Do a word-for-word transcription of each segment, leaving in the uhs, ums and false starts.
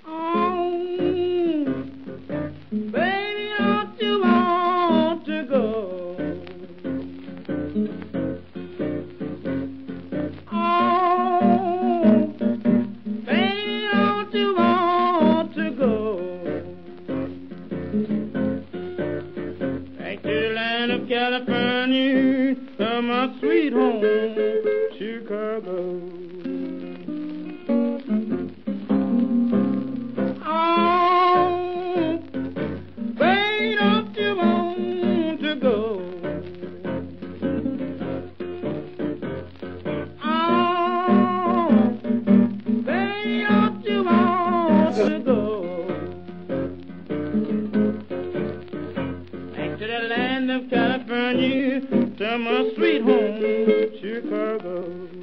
California, from my sweet home, Chicago. Oh, where don't you want to go? Oh, where don't you want to go? Back to the land of California, to my sweet home, Chicago.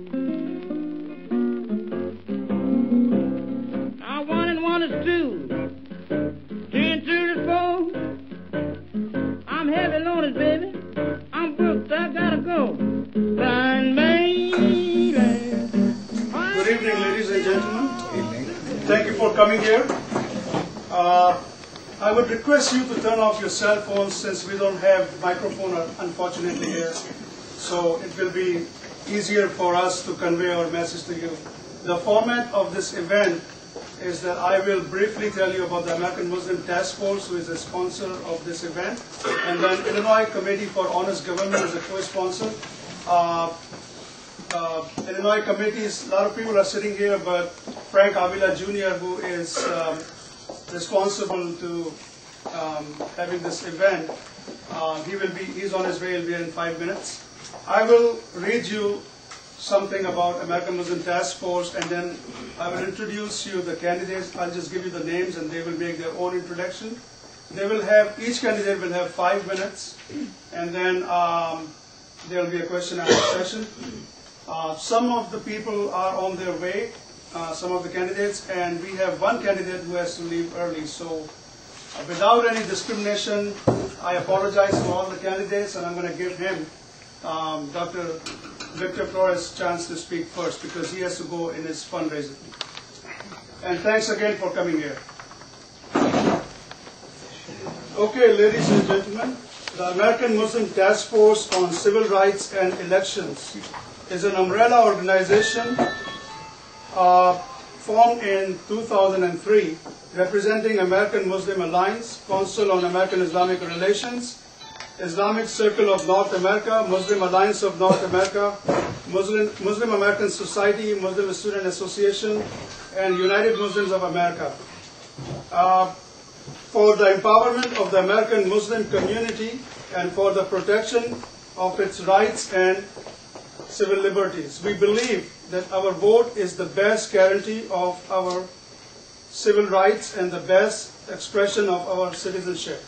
Now one and one is two, two and two is four. I'm heavy loaded, baby. I'm booked, I gotta go. Blind baby. Good evening, ladies and gentlemen. Evening. Thank you for coming here. Uh, I would request you to turn off your cell phones since we don't have microphone unfortunately here. So it will be easier for us to convey our message to you. The format of this event is that I will briefly tell you about the American Muslim Task Force, who is a sponsor of this event, and then Illinois Committee for Honest Government is a co-sponsor. Uh, uh, Illinois committees, a lot of people are sitting here, but Frank Avila Junior, who is um, responsible to um, having this event, uh, he will be, he's on his way, he'll be in five minutes. I will read you something about American Muslim Task Force, and then I will introduce you the candidates. I'll just give you the names and they will make their own introduction. They will have, each candidate will have five minutes, and then um, there will be a question and answer session. Uh, some of the people are on their way, uh, some of the candidates, and we have one candidate who has to leave early. So uh, without any discrimination, I apologize to all the candidates, and I'm going to give him, um, Doctor Victor Flores, chance to speak first because he has to go in his fundraiser. And thanks again for coming here. Okay, ladies and gentlemen, the American Muslim Task Force on Civil Rights and Elections is an umbrella organization uh, formed in two thousand three, representing American Muslim Alliance, Council on American Islamic Relations, Islamic Circle of North America, Muslim Alliance of North America, Muslim, Muslim American Society, Muslim Student Association, and United Muslims of America. Uh, for the empowerment of the American Muslim community and for the protection of its rights and civil liberties. We believe that our vote is the best guarantee of our civil rights and the best expression of our citizenship.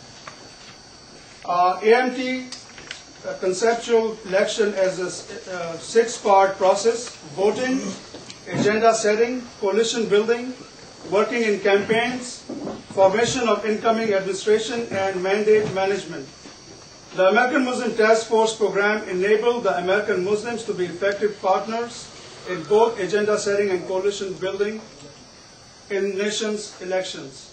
Uh, A M T, uh, conceptual election as a uh, six-part process: voting, agenda setting, coalition building, working in campaigns, formation of incoming administration, and mandate management. The American Muslim Task Force program enabled the American Muslims to be effective partners in both agenda setting and coalition building in nation's elections.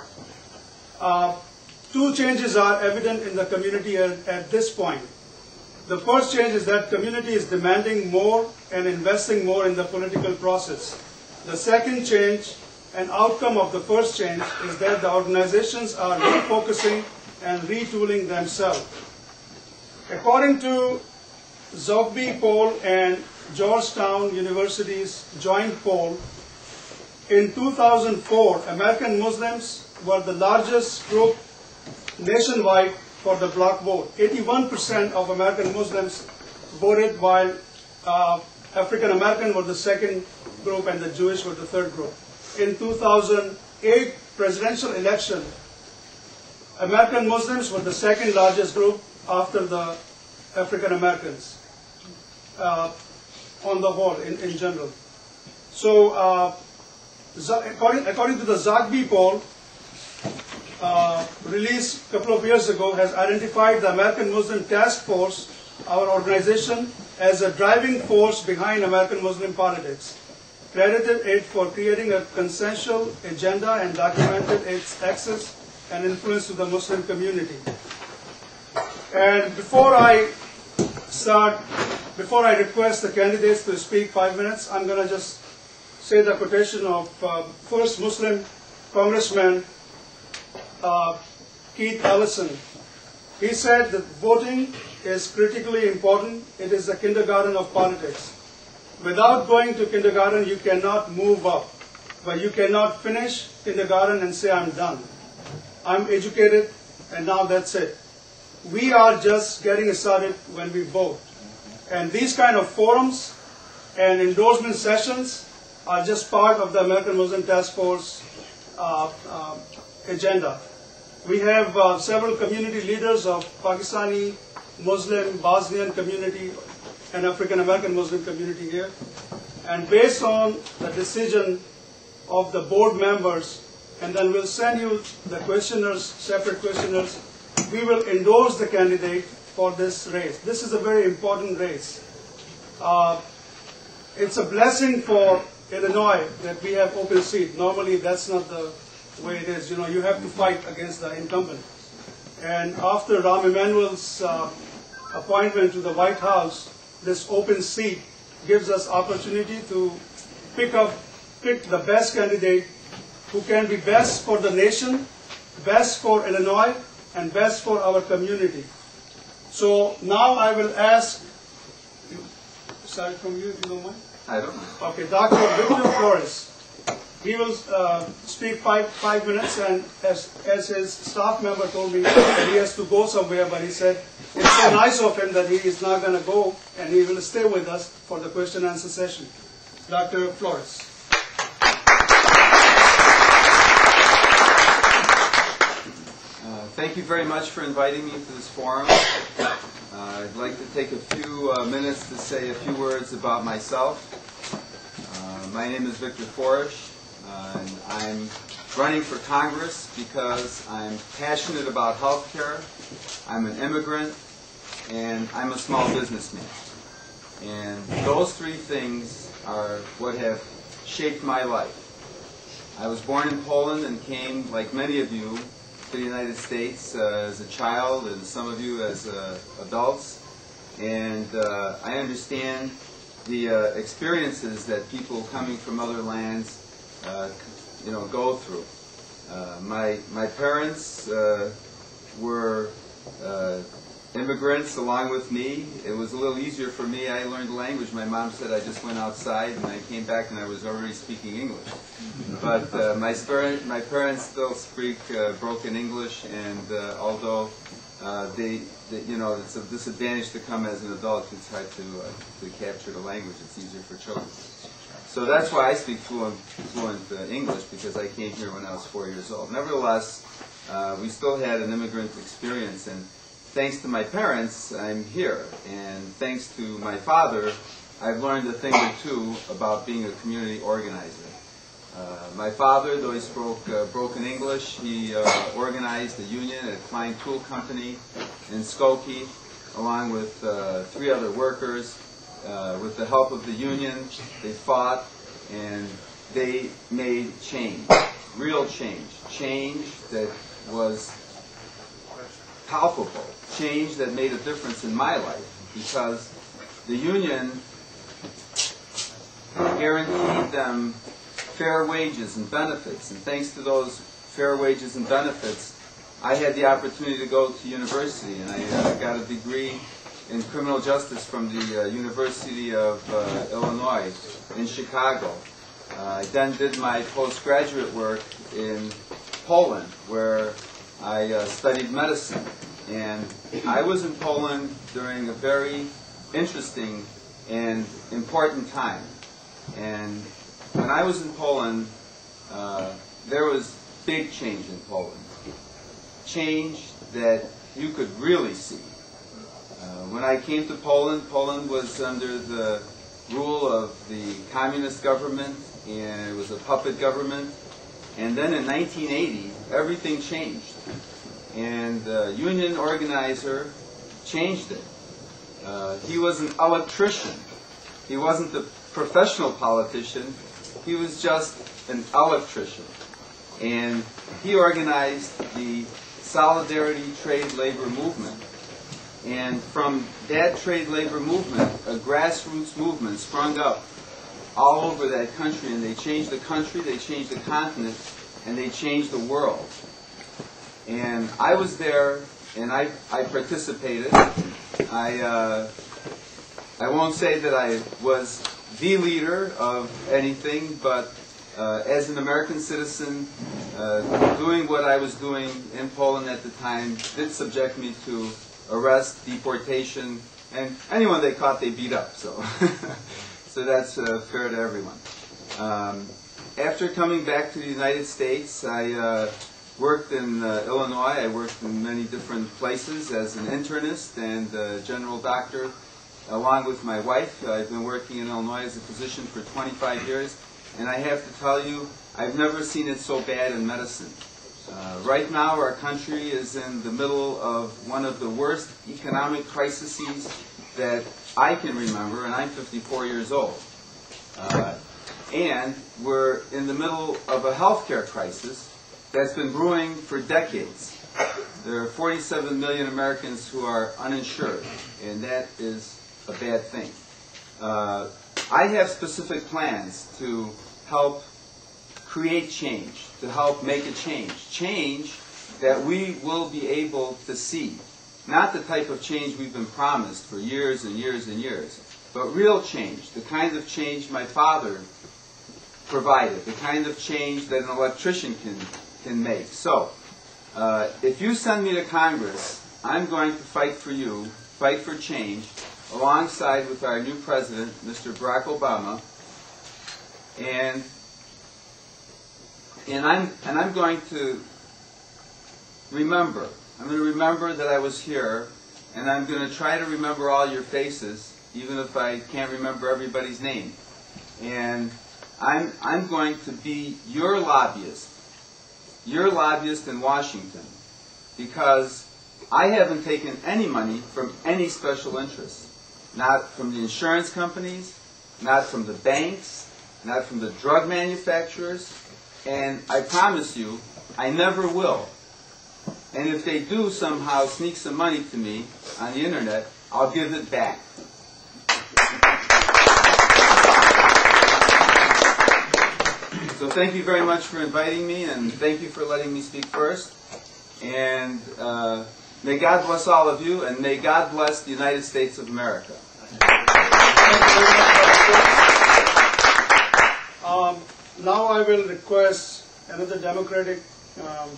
Uh, Two changes are evident in the community at, at this point. The first change is that community is demanding more and investing more in the political process. The second change, an outcome of the first change, is that the organizations are refocusing and retooling themselves. According to Zogby poll and Georgetown University's joint poll, in two thousand four, American Muslims were the largest group nationwide for the block vote. eighty-one percent of American Muslims voted, while uh, African American were the second group and the Jewish were the third group. In two thousand eight presidential election, American Muslims were the second largest group after the African Americans uh, on the whole, in, in general. So uh, according, according to the Zogby poll, Uh, released a couple of years ago, has identified the American Muslim Task Force, our organization, as a driving force behind American Muslim politics. credited it for creating a consensual agenda and documented its access and influence to the Muslim community. And before I start, before I request the candidates to speak five minutes, I'm going to just say the quotation of uh, first Muslim Congressman uh, Keith Ellison. He said that voting is critically important. It is the kindergarten of politics. Without going to kindergarten, you cannot move up, but you cannot finish kindergarten and say, I'm done. I'm educated, and now that's it. We are just getting started when we vote. And these kind of forums and endorsement sessions are just part of the American Muslim Task Force uh, uh, agenda. We have uh, several community leaders of Pakistani, Muslim, Bosnian community, and African American Muslim community here. And based on the decision of the board members, and then we'll send you the questionnaires, separate questionnaires, we will endorse the candidate for this race. This is a very important race. Uh, it's a blessing for Illinois that we have open seat. Normally that's not the way it is. You know, you have to fight against the incumbent. And after Rahm Emanuel's uh, appointment to the White House, this open seat gives us opportunity to pick up, pick the best candidate who can be best for the nation, best for Illinois, and best for our community. So now I will ask, start from you if you don't mind? I don't know. Okay, Doctor Victor Flores. He will uh, speak five, five minutes, and as, as his staff member told me that he has to go somewhere, but he said it's so nice of him that he is not going to go, and he will stay with us for the question and answer session. Doctor Flores. Uh, thank you very much for inviting me to this forum. Uh, I'd like to take a few uh, minutes to say a few words about myself. Uh, my name is Victor Flores. Uh, and I'm running for Congress because I'm passionate about healthcare, I'm an immigrant, and I'm a small businessman. And those three things are what have shaped my life. I was born in Poland and came, like many of you, to the United States uh, as a child, and some of you as uh, adults. And uh, I understand the uh, experiences that people coming from other lands Uh, you know, go through. Uh, my my parents uh, were uh, immigrants along with me. It was a little easier for me. I learned the language. My mom said I just went outside, and I came back and I was already speaking English. But uh, my my parents still speak uh, broken English, and uh, although uh, they, they, you know, it's a disadvantage to come as an adult to try to uh, to capture the language. It's easier for children. So that's why I speak fluent, fluent uh, English, because I came here when I was four years old. Nevertheless, uh, we still had an immigrant experience, and thanks to my parents, I'm here. And thanks to my father, I've learned a thing or two about being a community organizer. Uh, my father, though he spoke uh, broken English, he uh, organized a union at Klein Tool Company in Skokie, along with uh, three other workers. Uh, with the help of the union, they fought, and they made change, real change, change that was palpable, change that made a difference in my life, because the union guaranteed them fair wages and benefits, and thanks to those fair wages and benefits, I had the opportunity to go to university, and I uh, got a degree in criminal justice from the uh, University of uh, Illinois in Chicago. Uh, I then did my postgraduate work in Poland, where I uh, studied medicine. And I was in Poland during a very interesting and important time. And when I was in Poland, uh, there was big change in Poland. Change that you could really see. Uh, when I came to Poland, Poland was under the rule of the communist government, and it was a puppet government. And then in nineteen eighty, everything changed. And the union organizer changed it. Uh, he was an electrician. He wasn't a professional politician. he was just an electrician. And he organized the Solidarity Trade Labor Movement. And from that trade labor movement, a grassroots movement sprung up all over that country, and they changed the country, they changed the continent, and they changed the world. And I was there, and I, I participated. I, uh, I won't say that I was the leader of anything, but uh, as an American citizen, uh, doing what I was doing in Poland at the time did subject me to arrest, deportation, and anyone they caught they beat up. So, so that's uh, fair to everyone. Um, after coming back to the United States, I uh, worked in uh, Illinois. I worked in many different places as an internist and uh, general doctor, along with my wife. I've been working in Illinois as a physician for twenty-five years, and I have to tell you, I've never seen it so bad in medicine. Uh, right now, our country is in the middle of one of the worst economic crises that I can remember, and I'm fifty-four years old. Uh, and we're in the middle of a healthcare crisis that's been brewing for decades. There are forty-seven million Americans who are uninsured, and that is a bad thing. Uh, I have specific plans to help create change, to help make a change. Change that we will be able to see. Not the type of change we've been promised for years and years and years, but real change, the kind of change my father provided, the kind of change that an electrician can, can make. So, uh, if you send me to Congress, I'm going to fight for you, fight for change, alongside with our new president, Mister Barack Obama, and And I'm, and I'm going to remember. I'm going to remember that I was here, and I'm going to try to remember all your faces, even if I can't remember everybody's name. And I'm, I'm going to be your lobbyist, your lobbyist in Washington, because I haven't taken any money from any special interests. Not from the insurance companies, not from the banks, not from the drug manufacturers, and I promise you, I never will. And if they do somehow sneak some money to me on the internet, I'll give it back. So thank you very much for inviting me, and thank you for letting me speak first. And uh, may God bless all of you, and may God bless the United States of America. Um, now I will request another Democratic um,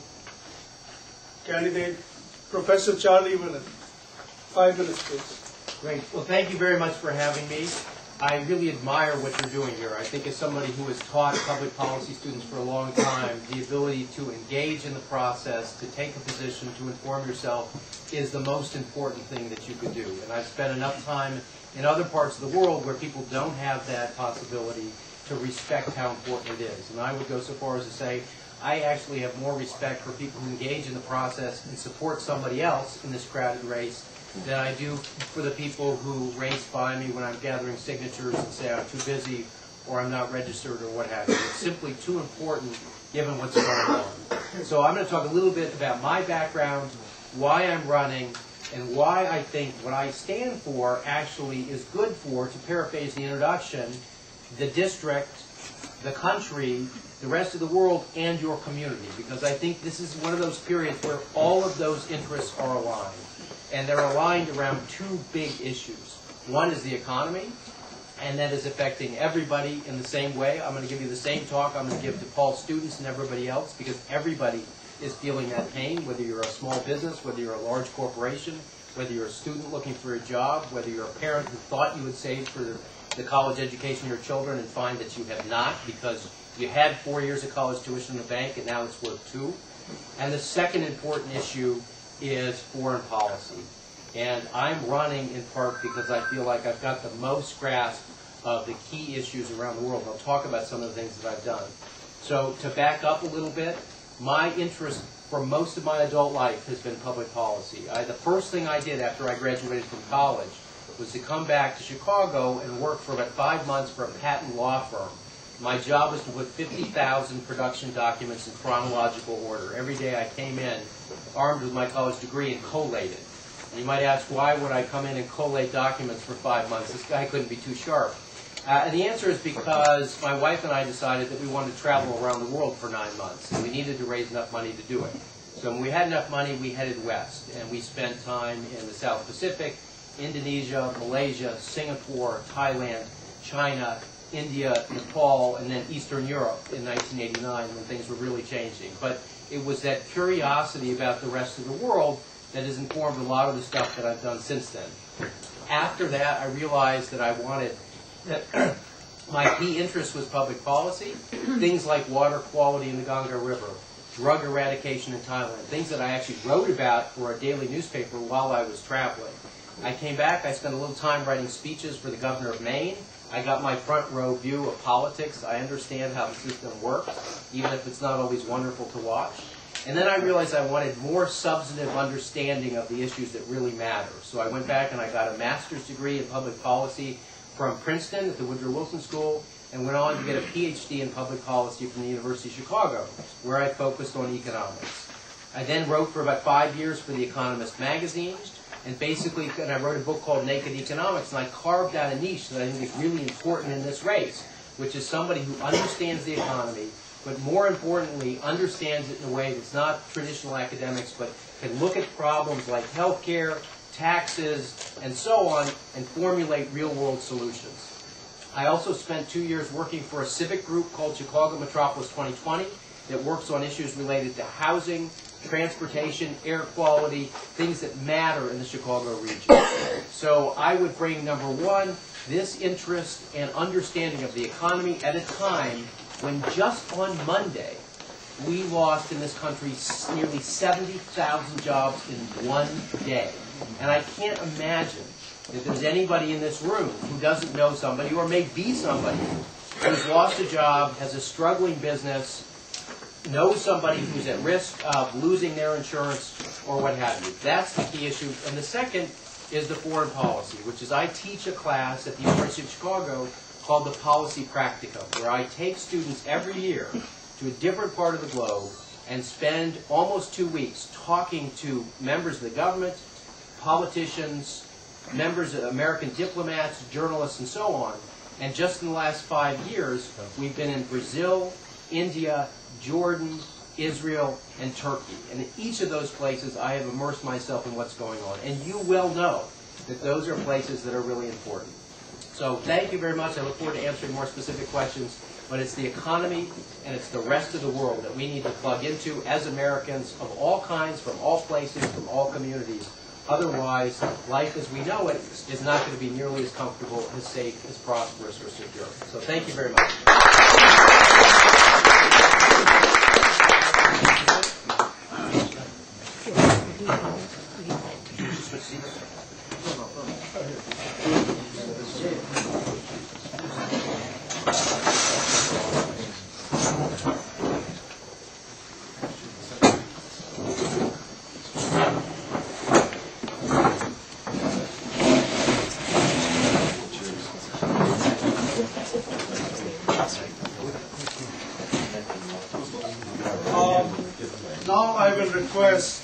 candidate, Professor Charlie Willen. Five minutes, please. Great. Well, thank you very much for having me. I really admire what you're doing here. I think as somebody who has taught public policy students for a long time, the ability to engage in the process, to take a position, to inform yourself is the most important thing that you could do. And I've spent enough time in other parts of the world where people don't have that possibility to respect how important it is. And I would go so far as to say, I actually have more respect for people who engage in the process and support somebody else in this crowded race than I do for the people who race by me when I'm gathering signatures and say I'm too busy or I'm not registered or what have you. It's simply too important given what's going on. So I'm going to talk a little bit about my background, why I'm running, and why I think what I stand for actually is good for, to paraphrase the introduction, the district, the country, the rest of the world, and your community. Because I think this is one of those periods where all of those interests are aligned. And they're aligned around two big issues. One is the economy, and that is affecting everybody in the same way. I'm going to give you the same talk I'm going to give to Paul's students and everybody else, because everybody is feeling that pain, whether you're a small business, whether you're a large corporation, whether you're a student looking for a job, whether you're a parent who thought you would save for the college education of your children and find that you have not because you had four years of college tuition in the bank and now it's worth two. And the second important issue is foreign policy. And I'm running in part because I feel like I've got the most grasp of the key issues around the world. I'll talk about some of the things that I've done. So to back up a little bit, my interest for most of my adult life has been public policy. I, the first thing I did after I graduated from college was to come back to Chicago and work for about five months for a patent law firm My job was to put fifty thousand production documents in chronological order. Every day I came in armed with my college degree and collated. And you might ask, why would I come in and collate documents for five months? This guy couldn't be too sharp. Uh, and the answer is because my wife and I decided that we wanted to travel around the world for nine months, and we needed to raise enough money to do it. So when we had enough money, we headed west, and we spent time in the South Pacific, Indonesia, Malaysia, Singapore, Thailand, China, India, Nepal, and then Eastern Europe in nineteen eighty-nine when things were really changing. But it was that curiosity about the rest of the world that has informed a lot of the stuff that I've done since then. After that, I realized that I wanted that my key interest was public policy, things like water quality in the Ganga River, drug eradication in Thailand, things that I actually wrote about for a daily newspaper while I was traveling. I came back, I spent a little time writing speeches for the governor of Maine. I got my front row view of politics. I understand how the system works, even if it's not always wonderful to watch. And then I realized I wanted more substantive understanding of the issues that really matter. So I went back and I got a master's degree in public policy from Princeton at the Woodrow Wilson School, and went on to get a P H D in public policy from the University of Chicago, where I focused on economics. I then wrote for about five years for The Economist magazine, and basically, and I wrote a book called Naked Economics, and I carved out a niche that I think is really important in this race, which is somebody who understands the economy, but more importantly, understands it in a way that's not traditional academics, but can look at problems like healthcare, taxes, and so on, and formulate real-world solutions. I also spent two years working for a civic group called Chicago Metropolis twenty twenty that works on issues related to housing, transportation, air quality, things that matter in the Chicago region. So I would bring, number one, this interest and understanding of the economy at a time when just on Monday, we lost in this country nearly seventy thousand jobs in one day. And I can't imagine that there's anybody in this room who doesn't know somebody, or may be somebody, who's lost a job, has a struggling business, knows somebody who's at risk of losing their insurance, or what have you. That's the key issue. And the second is the foreign policy, which is I teach a class at the University of Chicago called the Policy Practicum, where I take students every year to a different part of the globe and spend almost two weeks talking to members of the government, politicians, members of American diplomats, journalists, and so on. And just in the last five years, we've been in Brazil, India, Jordan, Israel, and Turkey. And in each of those places, I have immersed myself in what's going on. And you well know that those are places that are really important. So thank you very much. I look forward to answering more specific questions. But it's the economy and it's the rest of the world that we need to plug into as Americans of all kinds, from all places, from all communities. Otherwise, life as we know it is not going to be nearly as comfortable, as safe, as prosperous, or secure. So thank you very much. Request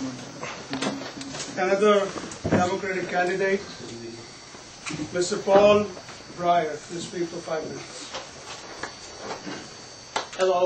another Democratic candidate, Mister Paul Breyer, to speak for five minutes. Hello.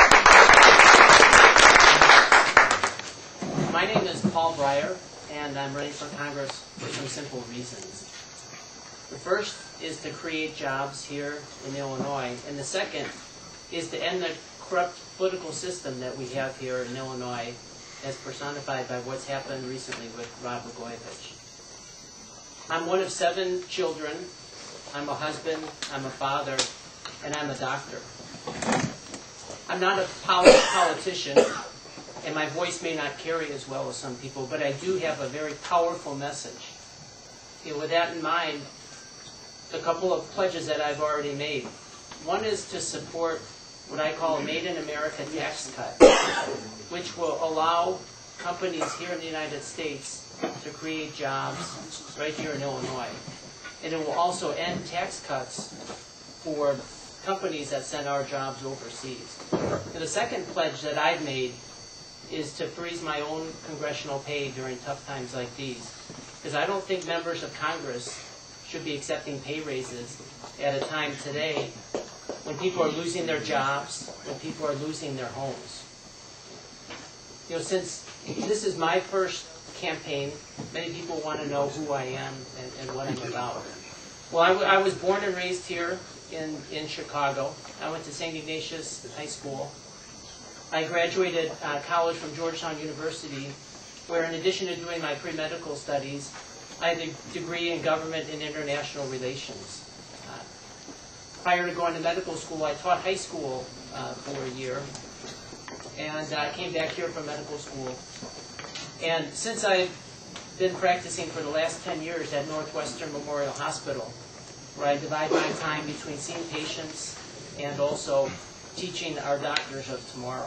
My name is Paul Breyer, and I'm running for Congress for some simple reasons. The first is to create jobs here in Illinois, and the second is to end the corrupt political system that we have here in Illinois, as personified by what's happened recently with Berkowitz. I'm one of seven children. I'm a husband, I'm a father, and I'm a doctor. I'm not a pol politician, and my voice may not carry as well as some people, but I do have a very powerful message. And with that in mind, a couple of pledges that I've already made. One is to support what I call a Made in America tax cut, which will allow companies here in the United States to create jobs right here in Illinois. And it will also end tax cuts for companies that send our jobs overseas. And the second pledge that I've made is to freeze my own congressional pay during tough times like these. Because I don't think members of Congress should be accepting pay raises at a time today when people are losing their jobs, when people are losing their homes. You know, since this is my first campaign, many people want to know who I am and, and what I'm about. Well, I, w I was born and raised here in, in Chicago. I went to Saint Ignatius High School. I graduated uh, college from Georgetown University, where in addition to doing my pre-medical studies, I had a degree in government and international relations. Uh, prior to going to medical school, I taught high school uh, for a year, and I uh, came back here for medical school. And since I've been practicing for the last ten years at Northwestern Memorial Hospital, where I divide my time between seeing patients and also teaching our doctors of tomorrow.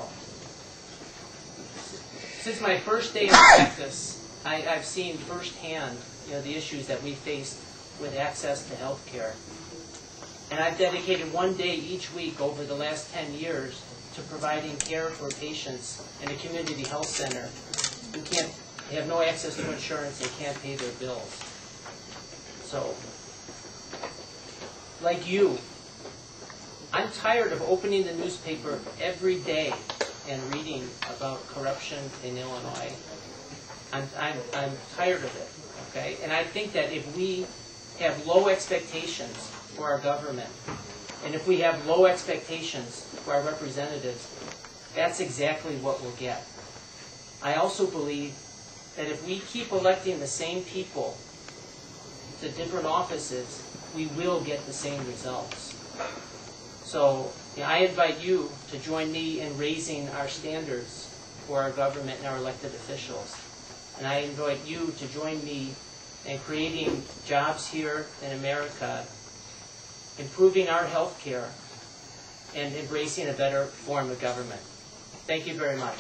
Since my first day in practice, I, I've seen firsthand, you know, the issues that we faced with access to health care. And I've dedicated one day each week over the last ten years to providing care for patients in a community health center who can't have no access to insurance and can't pay their bills. So, like you, I'm tired of opening the newspaper every day and reading about corruption in Illinois. I'm, I'm, I'm tired of it, okay? And I think that if we have low expectations for our government, and if we have low expectations for our representatives, that's exactly what we'll get. I also believe that if we keep electing the same people to different offices, we will get the same results. So you know, I invite you to join me in raising our standards for our government and our elected officials. And I invite you to join me in creating jobs here in America, improving our health care, and embracing a better form of government. Thank you very much.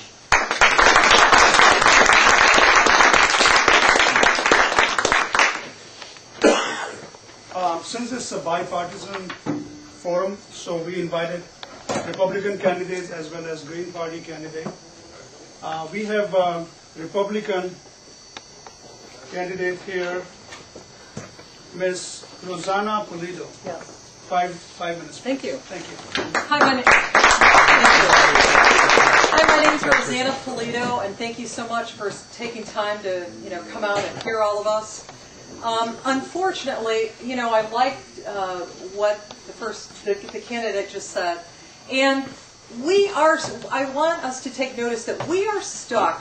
Uh, since it's a bipartisan forum, so we invited Republican candidates as well as Green Party candidate. Uh, we have a Republican candidate here, Miz Rosanna Pulido. Yes. Five, five minutes. Thank you. Thank you. Hi, my, na Hi, my name is Rosanna Pulido, and thank you so much for taking time to, you know, come out and hear all of us. Um, unfortunately, you know, I liked uh, what the first the, the candidate just said, and we are. I want us to take notice that we are stuck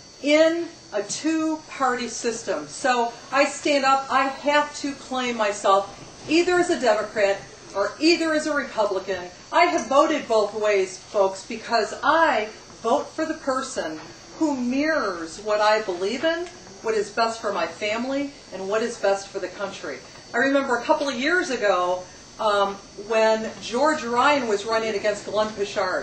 in a two-party system. So I stand up. I have to claim myself either as a Democrat or either as a Republican. I have voted both ways, folks, because I vote for the person who mirrors what I believe in, what is best for my family, and what is best for the country. I remember a couple of years ago um, when George Ryan was running against Glenn Pichard.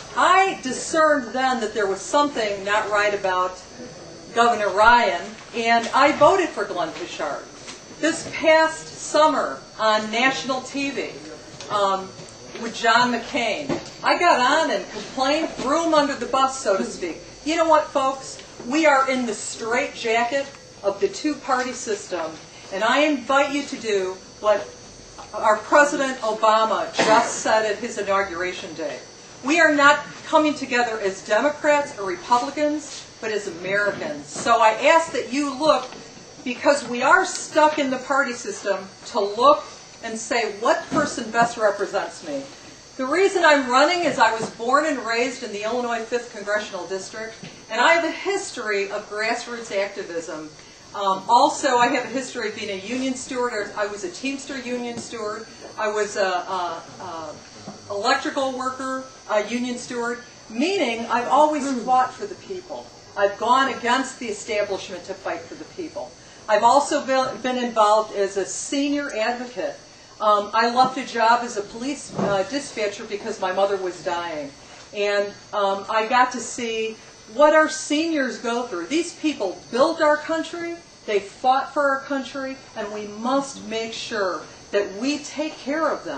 I discerned then that there was something not right about Governor Ryan, and I voted for Glenn Pichard. This past summer on national T V um, with John McCain, I got on and complained, threw him under the bus, so to speak. You know what, folks? We are in the straitjacket of the two-party system, and I invite you to do what our President Obama just said at his inauguration day. We are not coming together as Democrats or Republicans, but as Americans. So I ask that you look, because we are stuck in the party system, to look and say, what person best represents me? The reason I'm running is I was born and raised in the Illinois fifth Congressional District, and I have a history of grassroots activism. Um, also, I have a history of being a union steward. Or I was a Teamster union steward. I was a, a, a electrical worker, a union steward, meaning I've always fought for the people. I've gone against the establishment to fight for the people. I've also been involved as a senior advocate. Um, I left a job as a police uh, dispatcher because my mother was dying. And um, I got to see what our seniors go through. These people built our country, they fought for our country, and we must make sure that we take care of them.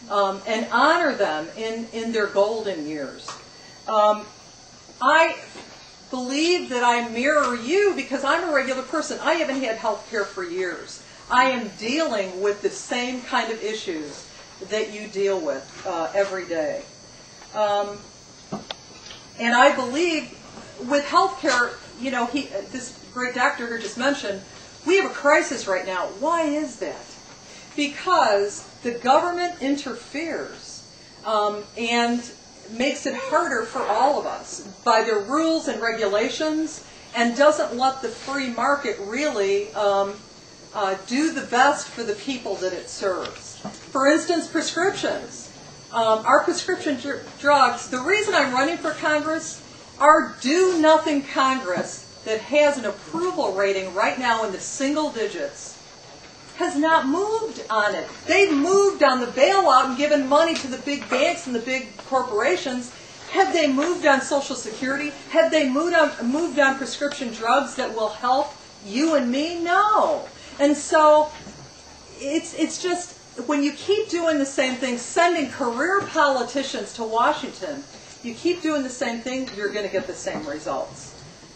um, and honor them in, in their golden years. Um, I believe that I mirror you because I'm a regular person. I haven't had health care for years. I am dealing with the same kind of issues that you deal with uh, every day. Um, and I believe with health care, you know, he, this great doctor here just mentioned, we have a crisis right now. Why is that? Because the government interferes um, and makes it harder for all of us by their rules and regulations, and doesn't let the free market really um, uh, do the best for the people that it serves. For instance, prescriptions. Um, our prescription dr drugs, the reason I'm running for Congress, our do-nothing Congress that has an approval rating right now in the single digits has not moved on it. They've moved on the bailout and given money to the big banks and the big corporations. Have they moved on Social Security? Have they moved on, moved on prescription drugs that will help you and me? No. And so it's, it's just, when you keep doing the same thing, sending career politicians to Washington, you keep doing the same thing, you're going to get the same results.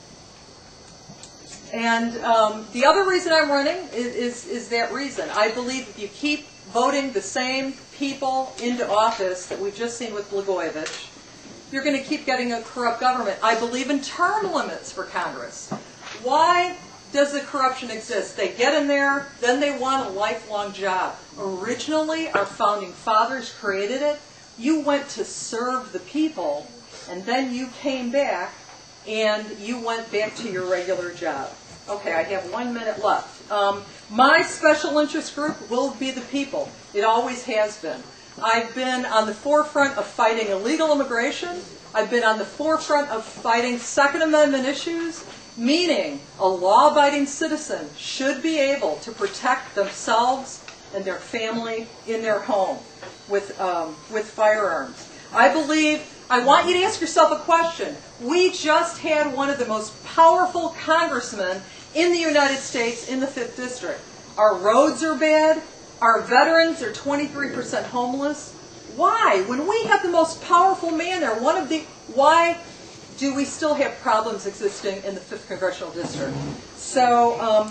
And um, the other reason I'm running is, is, is that reason. I believe if you keep voting the same people into office that we've just seen with Berkowitz, you're going to keep getting a corrupt government. I believe in term limits for Congress. Why does the corruption exist? They get in there, then they want a lifelong job. Originally, our founding fathers created it. You went to serve the people, and then you came back and you went back to your regular job. Okay, I have one minute left. Um, my special interest group will be the people. It always has been. I've been on the forefront of fighting illegal immigration. I've been on the forefront of fighting Second Amendment issues, meaning a law-abiding citizen should be able to protect themselves and their family in their home with, um, with firearms. I believe, I want you to ask yourself a question. We just had one of the most powerful congressmen in the United States in the fifth District. Our roads are bad. Our veterans are twenty-three percent homeless. Why? When we have the most powerful man there, one of the, why do we still have problems existing in the fifth Congressional District? So, um,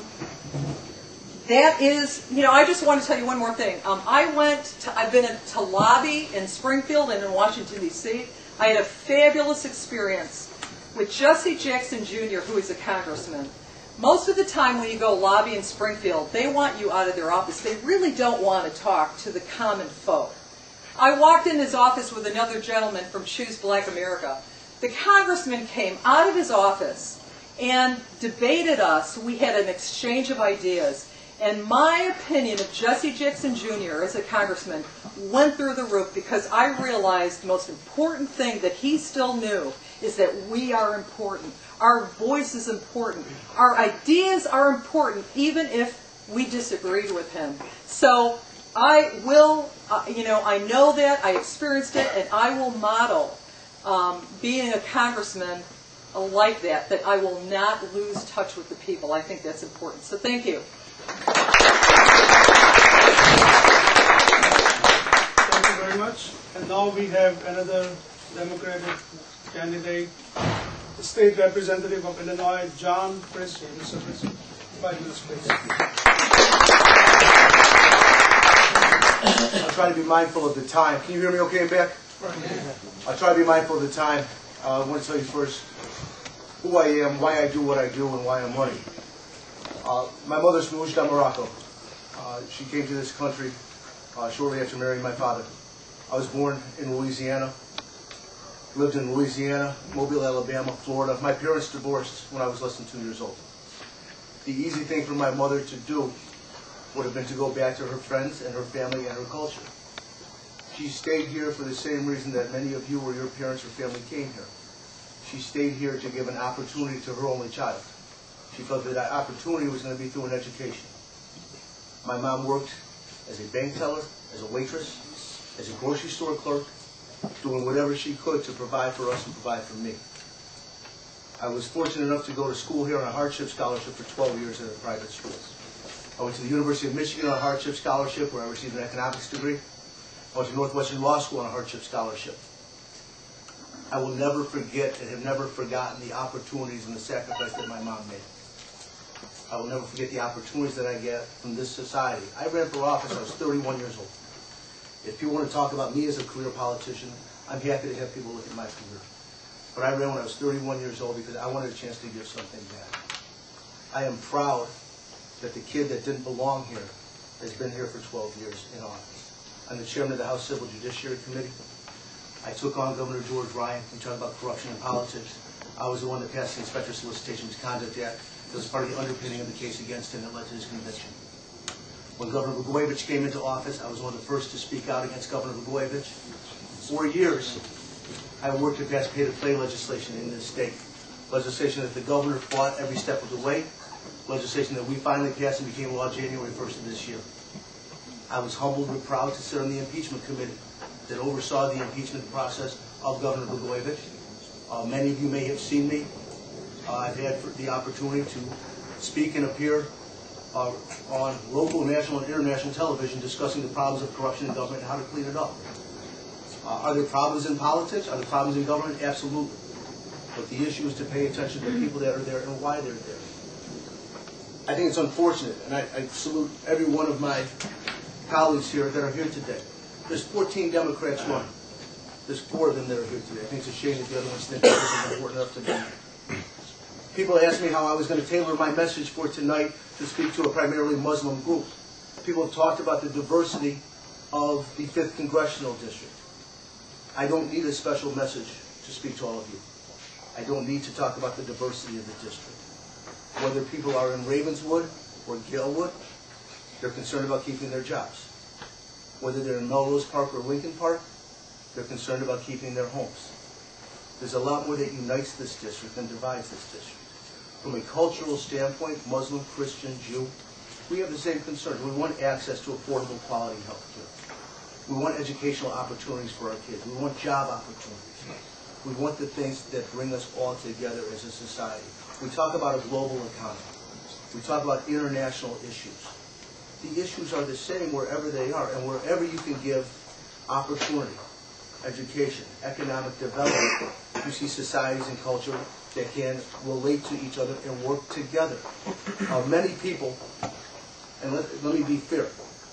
that is, you know, I just want to tell you one more thing. Um, I went to, I've been to lobby in Springfield and in Washington, D C I had a fabulous experience with Jesse Jackson Junior, who is a congressman. Most of the time when you go lobby in Springfield, they want you out of their office. They really don't want to talk to the common folk. I walked in his office with another gentleman from Choose Black America. The congressman came out of his office and debated us. We had an exchange of ideas. And my opinion of Jesse Jackson Junior as a congressman went through the roof because I realized the most important thing that he still knew is that we are important. Our voice is important. Our ideas are important, even if we disagreed with him. So I will, uh, you know, I know that, I experienced it, and I will model um, being a congressman like that, that I will not lose touch with the people. I think that's important. So thank you. Thank you very much. And now we have another Democratic candidate, the State Representative of Illinois, John Christie. Mister Christie, five minutes, please. I'll try to be mindful of the time. Can you hear me okay in back? I'll try to be mindful of the time. Uh, I want to tell you first who I am, why I do what I do, and why I'm running. Uh, my mother's from Oujda, Morocco. Uh, she came to this country uh, shortly after marrying my father. I was born in Louisiana, lived in Louisiana, Mobile, Alabama, Florida. My parents divorced when I was less than two years old. The easy thing for my mother to do would have been to go back to her friends and her family and her culture. She stayed here for the same reason that many of you or your parents or family came here. She stayed here to give an opportunity to her only child. She felt that that opportunity was going to be through an education. My mom worked as a bank teller, as a waitress, as a grocery store clerk, doing whatever she could to provide for us and provide for me. I was fortunate enough to go to school here on a hardship scholarship for twelve years at a private school. I went to the University of Michigan on a hardship scholarship where I received an economics degree. I went to Northwestern Law School on a hardship scholarship. I will never forget and have never forgotten the opportunities and the sacrifice that my mom made. I will never forget the opportunities that I get from this society. I ran for office when I was thirty-one years old. If people want to talk about me as a career politician, I'm happy to have people look at my career. But I ran when I was thirty-one years old because I wanted a chance to give something back. I am proud that the kid that didn't belong here has been here for twelve years in office. I'm the chairman of the House Civil Judiciary Committee. I took on Governor George Ryan. We talked about corruption in politics. I was the one that passed the Inspector Solicitation Misconduct Act. That was part of the underpinning of the case against him that led to his conviction. When Governor Berkowitz came into office, I was one of the first to speak out against Governor Berkowitz. For years, I worked to pass pay-to-play legislation in this state. Legislation that the governor fought every step of the way. Legislation that we finally passed and became law January first of this year. I was humbled and proud to sit on the impeachment committee that oversaw the impeachment process of Governor Berkowitz. Uh, many of you may have seen me. Uh, I've had the opportunity to speak and appear uh, on local, national, and international television discussing the problems of corruption in government and how to clean it up. Uh, are there problems in politics? Are there problems in government? Absolutely. But the issue is to pay attention to the people that are there and why they're there. I think it's unfortunate, and I, I salute every one of my colleagues here that are here today. There's fourteen Democrats running. There's four of them that are here today. I think it's a shame that the other ones think this isn't important enough to be. People asked me how I was going to tailor my message for tonight to speak to a primarily Muslim group. People have talked about the diversity of the fifth Congressional District. I don't need a special message to speak to all of you. I don't need to talk about the diversity of the district. Whether people are in Ravenswood or Galewood, they're concerned about keeping their jobs. Whether they're in Melrose Park or Lincoln Park, they're concerned about keeping their homes. There's a lot more that unites this district than divides this district. From a cultural standpoint, Muslim, Christian, Jew, we have the same concerns. We want access to affordable quality health care. We want educational opportunities for our kids. We want job opportunities. We want the things that bring us all together as a society. We talk about a global economy. We talk about international issues. The issues are the same wherever they are, and wherever you can give opportunity, education, economic development, you see societies and culture that can relate to each other and work together. Uh, many people, and let, let me be fair,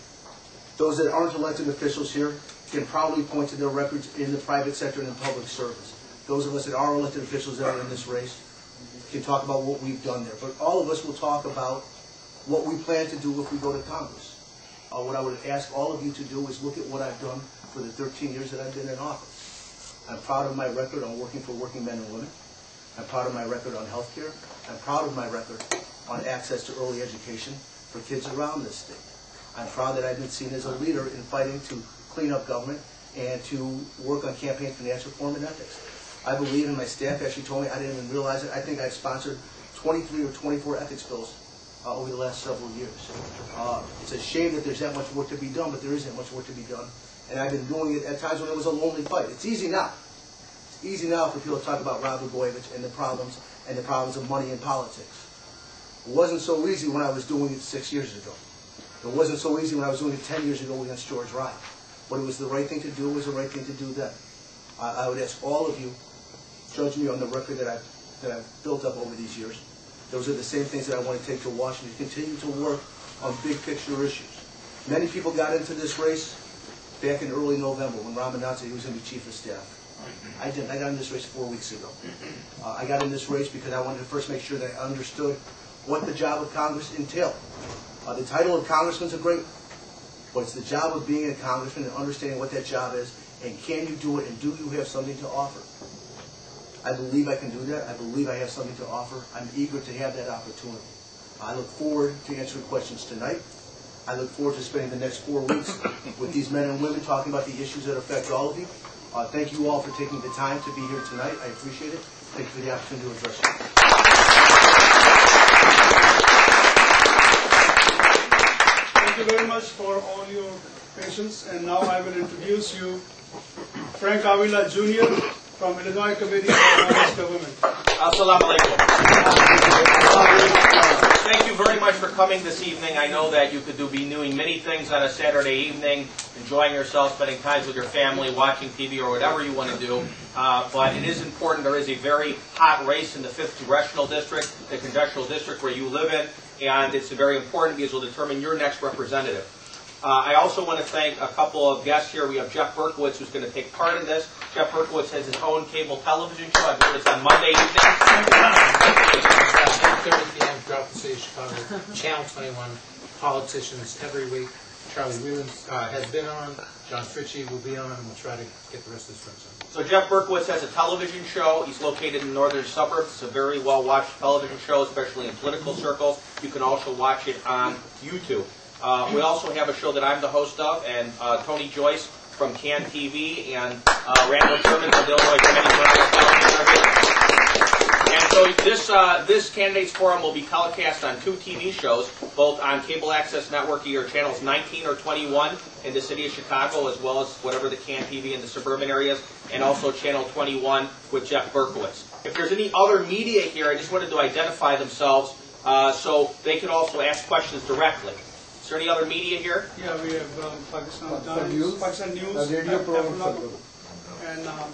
those that aren't elected officials here can probably point to their records in the private sector and in public service. Those of us that are elected officials that are in this race can talk about what we've done there. But all of us will talk about what we plan to do if we go to Congress. Uh, what I would ask all of you to do is look at what I've done for the thirteen years that I've been in office. I'm proud of my record on working for working men and women. I'm proud of my record on health care. I'm proud of my record on access to early education for kids around this state. I'm proud that I've been seen as a leader in fighting to clean up government and to work on campaign finance reform and ethics. I believe, and my staff actually told me, I didn't even realize it, I think I've sponsored twenty-three or twenty-four ethics bills uh, over the last several years. Uh, it's a shame that there's that much work to be done, but there isn't much work to be done. And I've been doing it at times when it was a lonely fight. It's easy now. It's easy now for people to talk about Robert Berkowitz and the problems and the problems of money in politics. It wasn't so easy when I was doing it six years ago. It wasn't so easy when I was doing it ten years ago against George Ryan. But it was the right thing to do. It was the right thing to do then. I, I would ask all of you, judge me on the record that I've, that I've built up over these years. Those are the same things that I want to take to Washington, continue to work on big picture issues. Many people got into this race back in early November when Rana announced that he was going to be chief of staff. I didn't. I got in this race four weeks ago. Uh, I got in this race because I wanted to first make sure that I understood what the job of Congress entailed. Uh, the title of congressman's a great one, but it's the job of being a congressman and understanding what that job is, and can you do it, and do you have something to offer? I believe I can do that. I believe I have something to offer. I'm eager to have that opportunity. I look forward to answering questions tonight. I look forward to spending the next four weeks with these men and women talking about the issues that affect all of you. Uh, thank you all for taking the time to be here tonight. I appreciate it. Thank you for the opportunity to address you. Thank you very much for all your patience. And now I will introduce you Frank Avila Junior from Illinois Committee on Honest Government. Assalamu alaikum. Thank you very much for coming this evening. I know that you could do, be doing many things on a Saturday evening, enjoying yourself, spending time with your family, watching T V, or whatever you want to do. Uh, but it is important. There is a very hot race in the fifth Congressional District, the Congressional District where you live in, and it's very important because it will determine your next representative. Uh, I also want to thank a couple of guests here. We have Jeff Berkowitz, who's going to take part in this. Jeff Berkowitz has his own cable television show. I believe it's on Monday evening. eight thirty p m throughout the city of Chicago. Channel twenty-one, politicians every week. Charlie Whelan uh, has been on. John Fritchie will be on, and we'll try to get the rest of the friends on. So Jeff Berkowitz has a television show. He's located in the northern suburbs. It's a very well-watched television show, especially in political circles. You can also watch it on YouTube. Uh, we also have a show that I'm the host of, and uh, Tony Joyce from Can T V, and uh, Randall Sherman from the Illinois Committee. And so this, uh, this Candidates Forum will be telecast on two T V shows, both on Cable Access Network, either channels nineteen or twenty-one in the city of Chicago, as well as whatever the Can T V in the suburban areas, and also channel twenty-one with Jeff Berkowitz. If there's any other media here, I just wanted to identify themselves uh, so they can also ask questions directly. Is there any other media here? Yeah, we have um, Pakistan Times, Pakistan News, and um,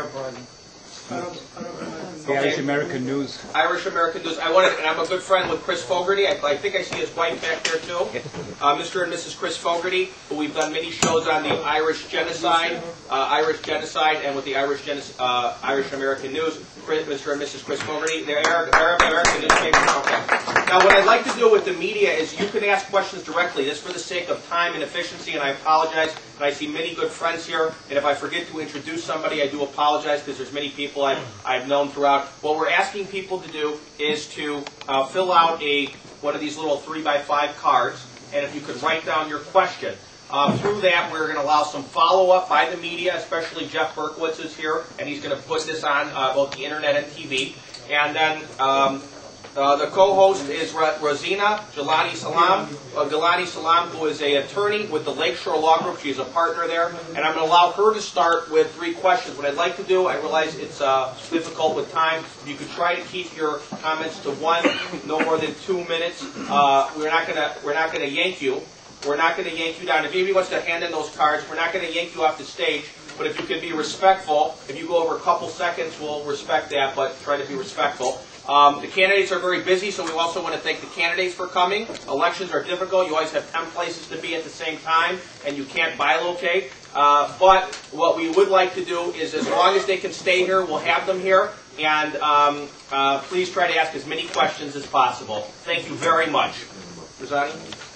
Arab, Arab American. The Irish American News. Irish American News. I wanted, and I'm a good friend with Chris Fogarty. I, I think I see his wife back there too. Uh, Mister and Missus Chris Fogarty, who we've done many shows on the Irish genocide, uh, Irish genocide, and with the Irish Genocide, uh, Irish American News. Mister and Missus Chris Fogarty, the Arab, Arab American newspaper. Okay. Now, what I'd like to do with the media is you can ask questions directly. This for the sake of time and efficiency, and I apologize. And I see many good friends here, and if I forget to introduce somebody, I do apologize because there's many people I've, I've known throughout. What we're asking people to do is to uh, fill out a one of these little three by five cards, and if you could write down your question. Uh, through that, we're going to allow some follow-up by the media, especially Jeff Berkowitz is here, and he's going to put this on uh, both the internet and T V. And then um, uh, the co-host is Ra Rosina Jalani Salam, uh, Jalani Salam, who is an attorney with the Lakeshore Law Group. She's a partner there, and I'm going to allow her to start with three questions. What I'd like to do, I realize it's uh, difficult with time. If you could try to keep your comments to one, no more than two minutes. Uh, we're not going to we're not going to yank you. We're not going to yank you down. If anybody wants to hand in those cards, we're not going to yank you off the stage. But if you can be respectful, if you go over a couple seconds, we'll respect that, but try to be respectful. Um, the candidates are very busy, so we also want to thank the candidates for coming. Elections are difficult. You always have ten places to be at the same time, and you can't bilocate. Uh, but what we would like to do is, as long as they can stay here, we'll have them here. And um, uh, please try to ask as many questions as possible. Thank you very much. Rosani?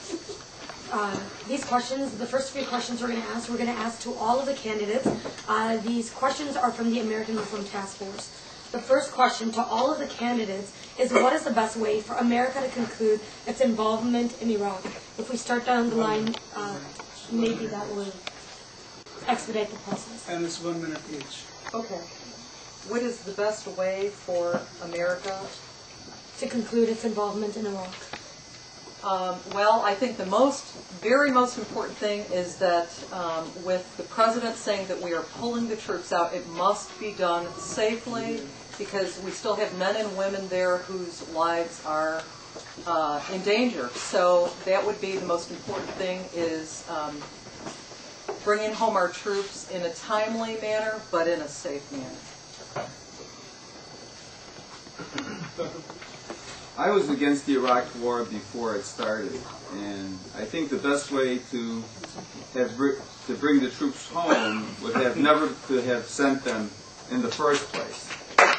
Uh, these questions, the first three questions we're going to ask, we're going to ask to all of the candidates. Uh, these questions are from the American Muslim Task Force. The first question to all of the candidates is, what is the best way for America to conclude its involvement in Iraq? If we start down the line, uh, maybe that will expedite the process. And it's one minute each. Okay. What is the best way for America to conclude its involvement in Iraq? Um, well, I think the most, very most important thing is that um, with the president saying that we are pulling the troops out, it must be done safely, because we still have men and women there whose lives are uh, in danger. So that would be the most important thing, is um, bringing home our troops in a timely manner, but in a safe manner. I was against the Iraq War before it started, and I think the best way to have to bring the troops home would have never to have sent them in the first place.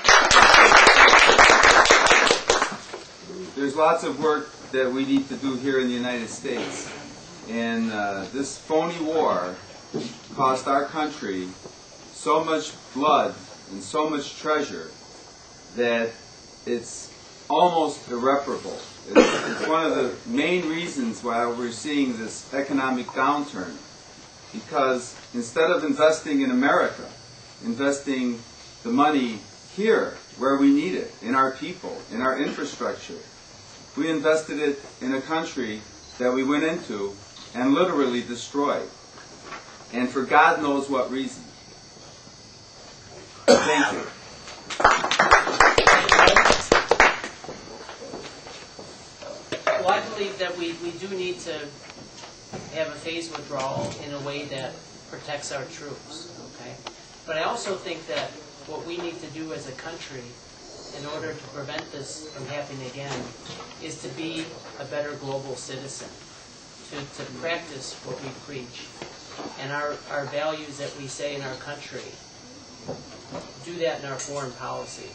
There's lots of work that we need to do here in the United States, and uh, this phony war cost our country so much blood and so much treasure that it's almost irreparable. It's, it's one of the main reasons why we're seeing this economic downturn, because instead of investing in America, investing the money here where we need it, in our people, in our infrastructure, we invested it in a country that we went into and literally destroyed, and for God knows what reason. Thank you. that we, we do need to have a phased withdrawal in a way that protects our troops, okay? But I also think that what we need to do as a country in order to prevent this from happening again is to be a better global citizen, to, to practice what we preach, and our, our values that we say in our country, do that in our foreign policy.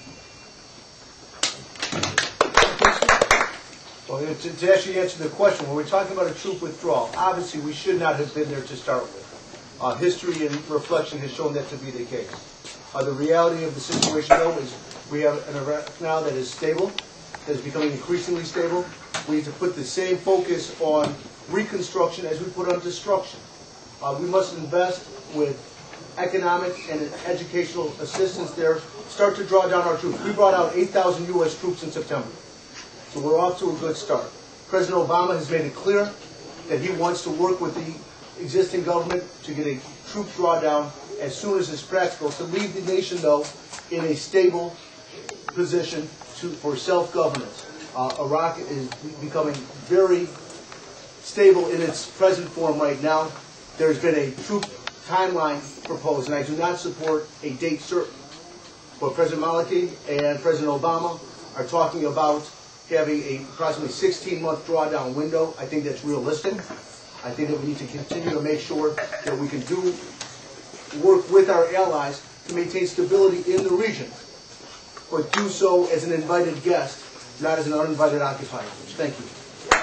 Well, to, to actually answer the question, when we're talking about a troop withdrawal, obviously we should not have been there to start with. Uh, history and reflection has shown that to be the case. Uh, the reality of the situation, though, is we have an Iraq now that is stable, that is becoming increasingly stable. We need to put the same focus on reconstruction as we put on destruction. Uh, we must invest with economic and educational assistance there, start to draw down our troops. We brought out eight thousand U S troops in September. So we're off to a good start. President Obama has made it clear that he wants to work with the existing government to get a troop drawdown as soon as it's practical, to leave the nation, though, in a stable position to, for self-governance. Uh, Iraq is becoming very stable in its present form right now. There's been a troop timeline proposed, and I do not support a date certain. But President Maliki and President Obama are talking about having a approximately sixteen month drawdown window. I think that's realistic. I think that we need to continue to make sure that we can do work with our allies to maintain stability in the region, but do so as an invited guest, not as an uninvited occupier. Thank you.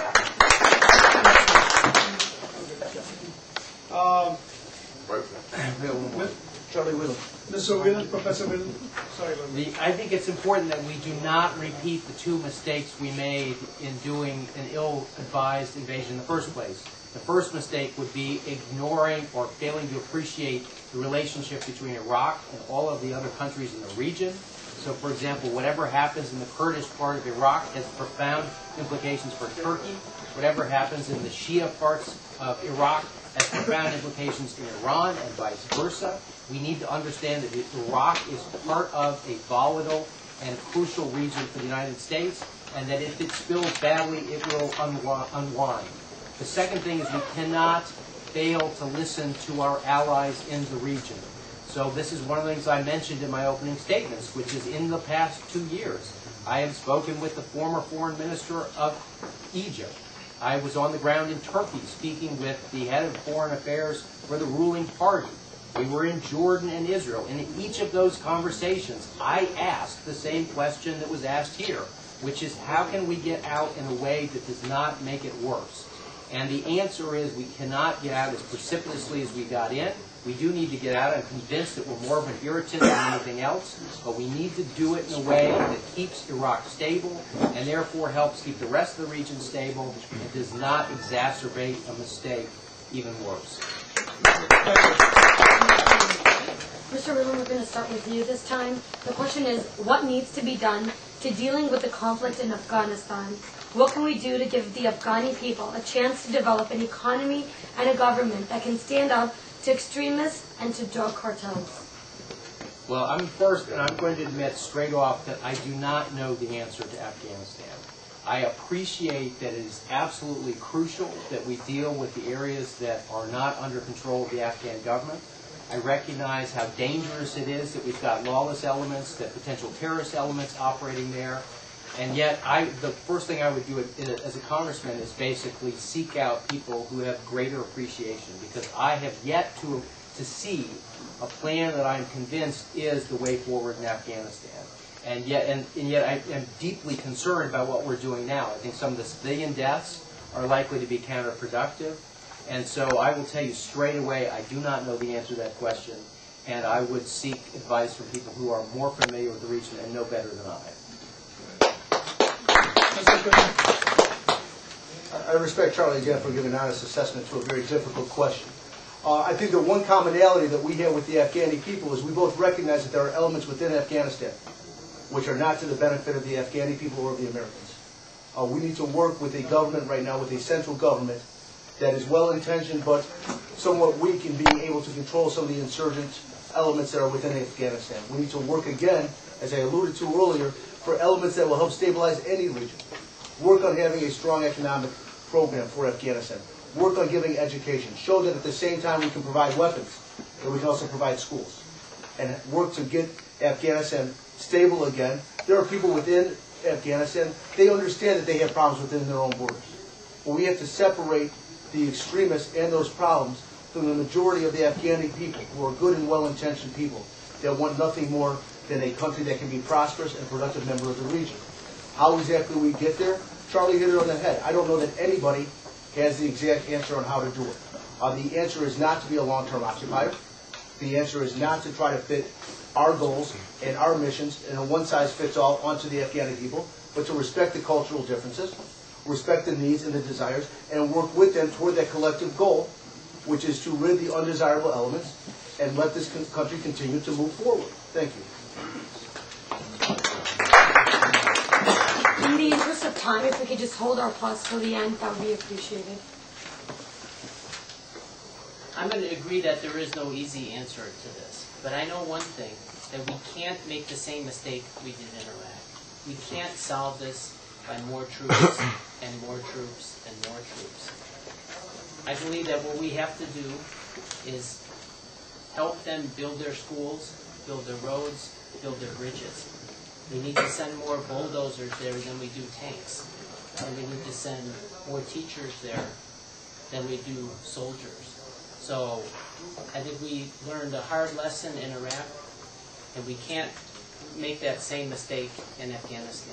Um, Charlie Wheeler. Mister Wheeler, Professor Wheeler. Sorry about The, I think it's important that we do not repeat the two mistakes we made in doing an ill-advised invasion in the first place. The first mistake would be ignoring or failing to appreciate the relationship between Iraq and all of the other countries in the region. So, for example, whatever happens in the Kurdish part of Iraq has profound implications for Turkey. Whatever happens in the Shia parts of Iraq has profound implications in Iran and vice versa. We need to understand that Iraq is part of a volatile and crucial region for the United States, and that if it spills badly, it will unwind. The second thing is we cannot fail to listen to our allies in the region. So this is one of the things I mentioned in my opening statements, which is in the past two years, I have spoken with the former foreign minister of Egypt. I was on the ground in Turkey speaking with the head of foreign affairs for the ruling party. We were in Jordan and Israel. And in each of those conversations, I asked the same question that was asked here, which is how can we get out in a way that does not make it worse? And the answer is we cannot get out as precipitously as we got in. We do need to get out. I'm convinced that we're more of an irritant than anything else, but we need to do it in a way that keeps Iraq stable and therefore helps keep the rest of the region stable and does not exacerbate a mistake even worse. Mister Wheeler, we're going to start with you this time. The question is, what needs to be done to dealing with the conflict in Afghanistan? What can we do to give the Afghani people a chance to develop an economy and a government that can stand up to extremists and to drug cartels? Well, I'm first, and I'm going to admit straight off that I do not know the answer to Afghanistan. I appreciate that it is absolutely crucial that we deal with the areas that are not under control of the Afghan government. I recognize how dangerous it is that we've got lawless elements, that potential terrorist elements operating there. And yet, I, the first thing I would do as a congressman is basically seek out people who have greater appreciation, because I have yet to, to see a plan that I'm convinced is the way forward in Afghanistan. And yet, and, and yet I am deeply concerned about what we're doing now. I think some of the civilian deaths are likely to be counterproductive. And so I will tell you straight away, I do not know the answer to that question. And I would seek advice from people who are more familiar with the region and know better than I. I respect Charlie again for giving an honest assessment to a very difficult question. Uh, I think the one commonality that we have with the Afghani people is we both recognize that there are elements within Afghanistan which are not to the benefit of the Afghani people or the Americans. Uh, we need to work with a government right now, with a central government that is well-intentioned but somewhat weak in being able to control some of the insurgent elements that are within Afghanistan. We need to work again, as I alluded to earlier, for elements that will help stabilize any region. Work on having a strong economic program for Afghanistan. Work on giving education. Show that at the same time we can provide weapons, that we can also provide schools. And work to get Afghanistan stable again. There are people within Afghanistan, they understand that they have problems within their own borders. But we have to separate the extremists and those problems from the majority of the Afghani people, who are good and well-intentioned people that want nothing more than a country that can be prosperous and productive member of the region. How exactly we get there? Charlie hit it on the head. I don't know that anybody has the exact answer on how to do it. Uh, the answer is not to be a long-term occupier. The answer is not to try to fit our goals and our missions in a one-size-fits-all onto the Afghani people, but to respect the cultural differences, respect the needs and the desires, and work with them toward that collective goal, which is to rid the undesirable elements and let this con country continue to move forward. Thank you. In the interest of time, if we could just hold our applause till the end, that would be appreciated. I'm going to agree that there is no easy answer to this. But I know one thing, that we can't make the same mistake we did in Iraq. We can't solve this by more troops and more troops and more troops. I believe that what we have to do is help them build their schools, build their roads, build their bridges. We need to send more bulldozers there than we do tanks. And we need to send more teachers there than we do soldiers. So I think we learned a hard lesson in Iraq, and we can't make that same mistake in Afghanistan.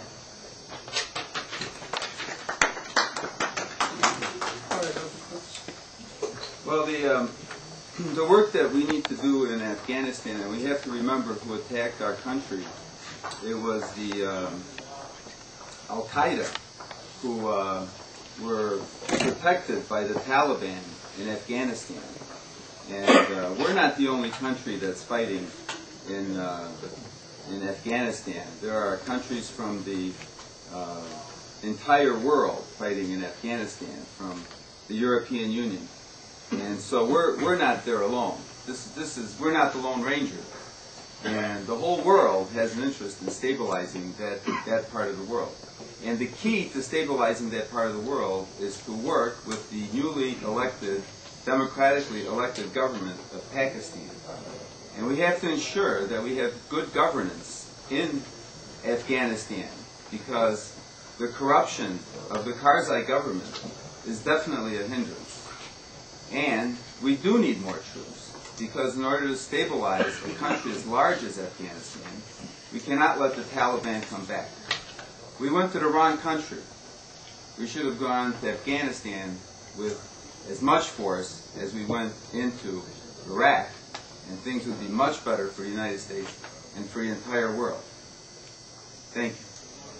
Well, the um, the work that we need to do in Afghanistan, and we have to remember who attacked our country. It was the um, Al-Qaeda who uh, were protected by the Taliban in Afghanistan. And uh, we're not the only country that's fighting in uh, in Afghanistan. There are countries from the uh, entire world fighting in Afghanistan, from the European Union. And so we're we're not there alone. This this is we're not the Lone Ranger. And the whole world has an interest in stabilizing that that part of the world. And the key to stabilizing that part of the world is to work with the newly elected, democratically elected government of Pakistan. And we have to ensure that we have good governance in Afghanistan, because the corruption of the Karzai government is definitely a hindrance. And we do need more troops, because in order to stabilize a country as large as Afghanistan, we cannot let the Taliban come back. We went to the wrong country. We should have gone to Afghanistan with as much force as we went into Iraq, and things would be much better for the United States and for the entire world. Thank you.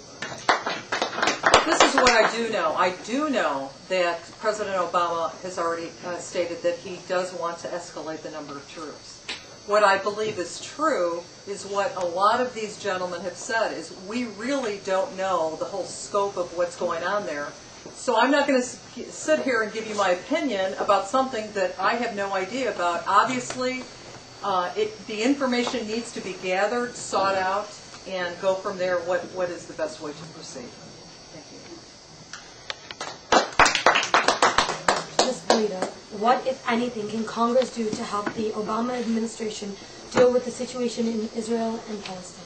This is what I do know. I do know that President Obama has already uh, stated that he does want to escalate the number of troops. What I believe is true is what a lot of these gentlemen have said, is we really don't know the whole scope of what's going on there. So I'm not going to sit here and give you my opinion about something that I have no idea about. Obviously, uh, it, the information needs to be gathered, sought out, and go from there. What, what is the best way to proceed? Thank you. Miz Polito, what, if anything, can Congress do to help the Obama administration deal with the situation in Israel and Palestine?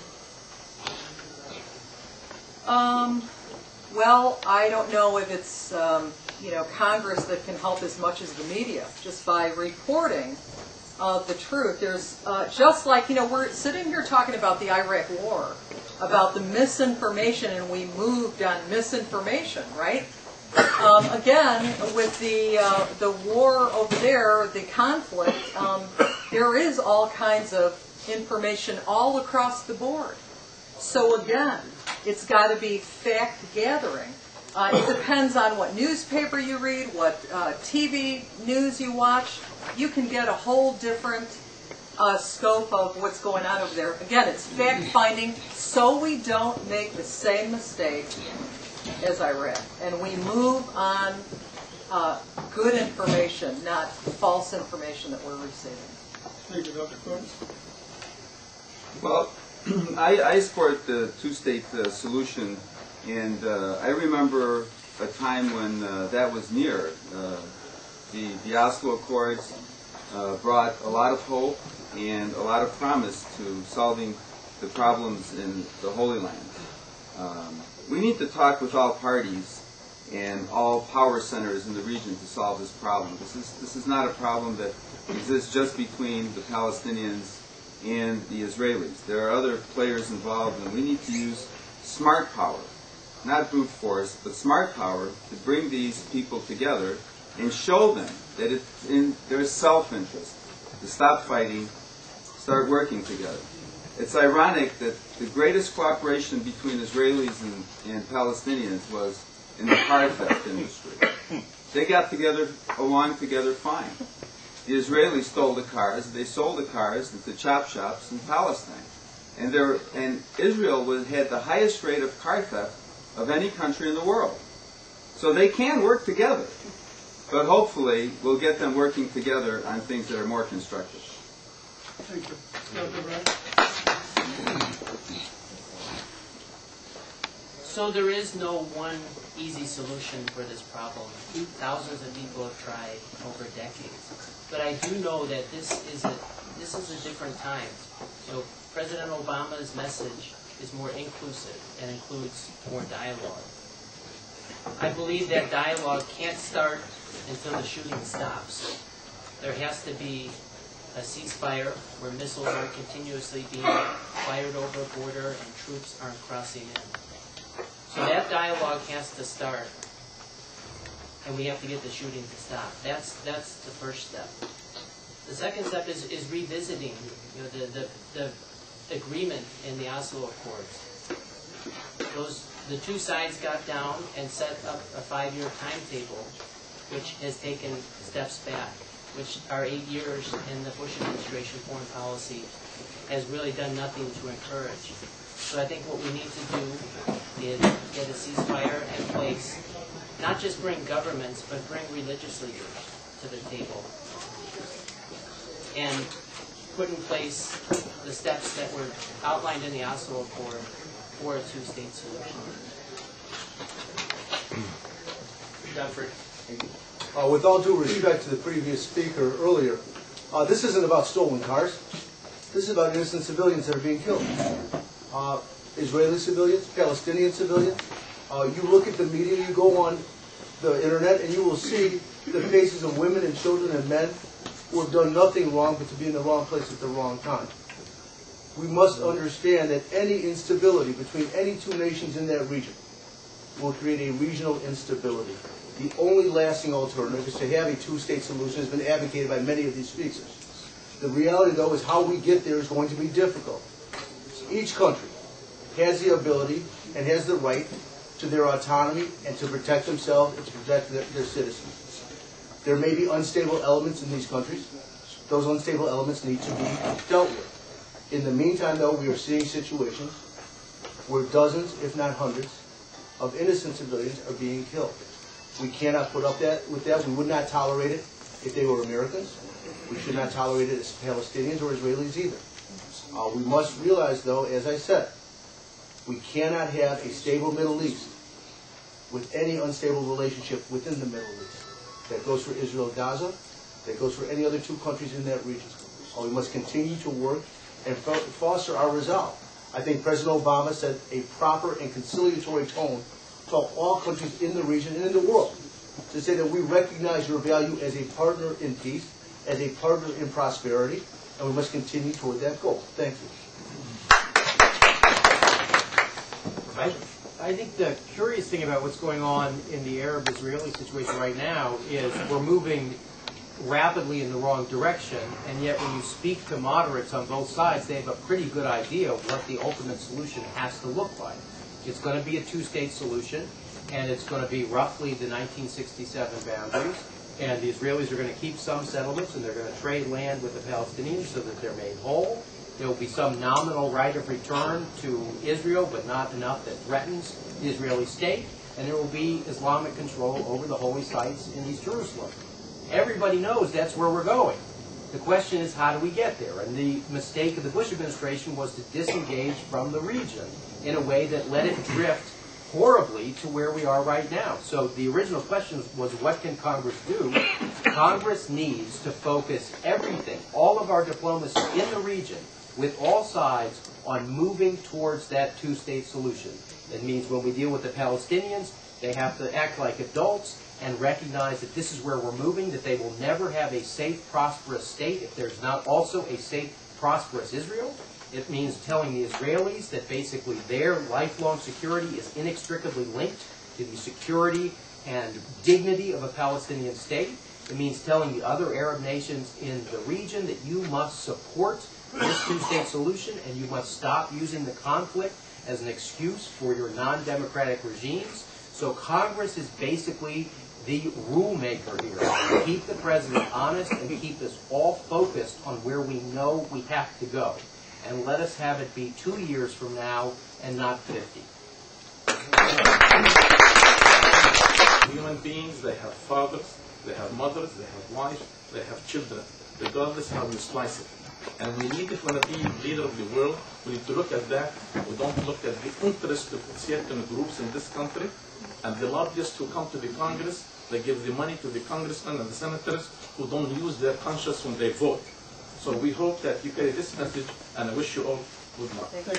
Um, well, I don't know if it's, um, you know, Congress that can help as much as the media, just by reporting of the truth. There's, uh, just like, you know, we're sitting here talking about the Iraq War, about the misinformation, and we moved on misinformation, right? Um, again, with the uh, the war over there, the conflict, um, there is all kinds of information all across the board. So again, it's got to be fact gathering. Uh, it depends on what newspaper you read, what uh, T V news you watch. You can get a whole different uh, scope of what's going on over there. Again, it's fact finding, so we don't make the same mistake as Iraq, and we move on uh, good information, not false information that we're receiving. Thank you, Doctor Coates. Well, I, I support the two-state uh, solution, and uh, I remember a time when uh, that was near. Uh, the, the Oslo Accords uh, brought a lot of hope and a lot of promise to solving the problems in the Holy Land. Um, we need to talk with all parties and all power centers in the region to solve this problem. This is, this is not a problem that exists just between the Palestinians and the Israelis. There are other players involved, and we need to use smart power, not brute force, but smart power to bring these people together and show them that it's in their self-interest to stop fighting, start working together. It's ironic that the greatest cooperation between Israelis and, and Palestinians was in the car theft industry. They got together, along together fine. The Israelis stole the cars, they sold the cars into chop shops in Palestine. And, there, and Israel was, had the highest rate of car theft of any country in the world. So they can work together. But hopefully we'll get them working together on things that are more constructive. Thank you. Doctor Brown? So there is no one easy solution for this problem. Thousands of people have tried over decades. But I do know that this is a this is a different time. So President Obama's message is more inclusive and includes more dialogue. I believe that dialogue can't start until the shooting stops. There has to be a ceasefire where missiles are continuously being fired over a border and troops aren't crossing in. So that dialogue has to start, and we have to get the shooting to stop. That's that's the first step. The second step is, is revisiting you know, the, the, the agreement in the Oslo Accords. Those the two sides got down and set up a five-year timetable, which has taken steps back, which are eight years in the Bush administration foreign policy has really done nothing to encourage. So I think what we need to do is get a ceasefire in place, not just bring governments, but bring religious leaders to the table, and put in place the steps that were outlined in the Oslo Accord for a two-state solution. Godfrey. Uh, with all due respect to the previous speaker earlier, uh, this isn't about stolen cars. This is about innocent civilians that are being killed. Uh, Israeli civilians, Palestinian civilians. Uh, you look at the media, you go on the internet, and you will see the faces of women and children and men who have done nothing wrong but to be in the wrong place at the wrong time. We must understand that any instability between any two nations in that region will create a regional instability. The only lasting alternative is to have a two-state solution has been advocated by many of these speakers. The reality, though, is how we get there is going to be difficult. Each country has the ability and has the right to their autonomy and to protect themselves and to protect their, their citizens. There may be unstable elements in these countries. Those unstable elements need to be dealt with. In the meantime, though, we are seeing situations where dozens, if not hundreds, of innocent civilians are being killed. We cannot put up that with that. We would not tolerate it if they were Americans. We should not tolerate it as Palestinians or Israelis either. Uh, we must realize, though, as I said, we cannot have a stable Middle East with any unstable relationship within the Middle East. That goes for Israel, Gaza. That goes for any other two countries in that region. Uh, we must continue to work and foster our resolve. I think President Obama set a proper and conciliatory tone to all countries in the region and in the world to say that we recognize your value as a partner in peace, as a partner in prosperity, and we must continue toward that goal. Thank you. I, I think the curious thing about what's going on in the Arab-Israeli situation right now is we're moving rapidly in the wrong direction, and yet when you speak to moderates on both sides, they have a pretty good idea of what the ultimate solution has to look like. It's going to be a two-state solution, and it's going to be roughly the nineteen sixty-seven boundaries, and the Israelis are going to keep some settlements, and they're going to trade land with the Palestinians so that they're made whole. There will be some nominal right of return to Israel, but not enough that threatens the Israeli state, and there will be Islamic control over the holy sites in East Jerusalem. Everybody knows that's where we're going. The question is, how do we get there? And the mistake of the Bush administration was to disengage from the region in a way that let it drift horribly to where we are right now. So the original question was, what can Congress do? Congress needs to focus everything, all of our diplomacy in the region, with all sides, on moving towards that two-state solution. It means when we deal with the Palestinians, they have to act like adults and recognize that this is where we're moving, that they will never have a safe, prosperous state if there's not also a safe, prosperous Israel. It means telling the Israelis that basically their lifelong security is inextricably linked to the security and dignity of a Palestinian state. It means telling the other Arab nations in the region that you must support this two-state solution and you must stop using the conflict as an excuse for your non-democratic regimes. So Congress is basically the rule maker here. To keep the president honest and keep us all focused on where we know we have to go. And let us have it be two years from now and not fifty. Human beings, they have fathers, they have mothers, they have wives, they have children, regardless how you slice it. And we need, if we want to be leader of the world, we need to look at that. We don't look at the interest of certain groups in this country. And the lobbyists who come to the Congress, they give the money to the congressmen and the senators who don't use their conscience when they vote. So we hope that you carry this message, and I wish you all good luck. What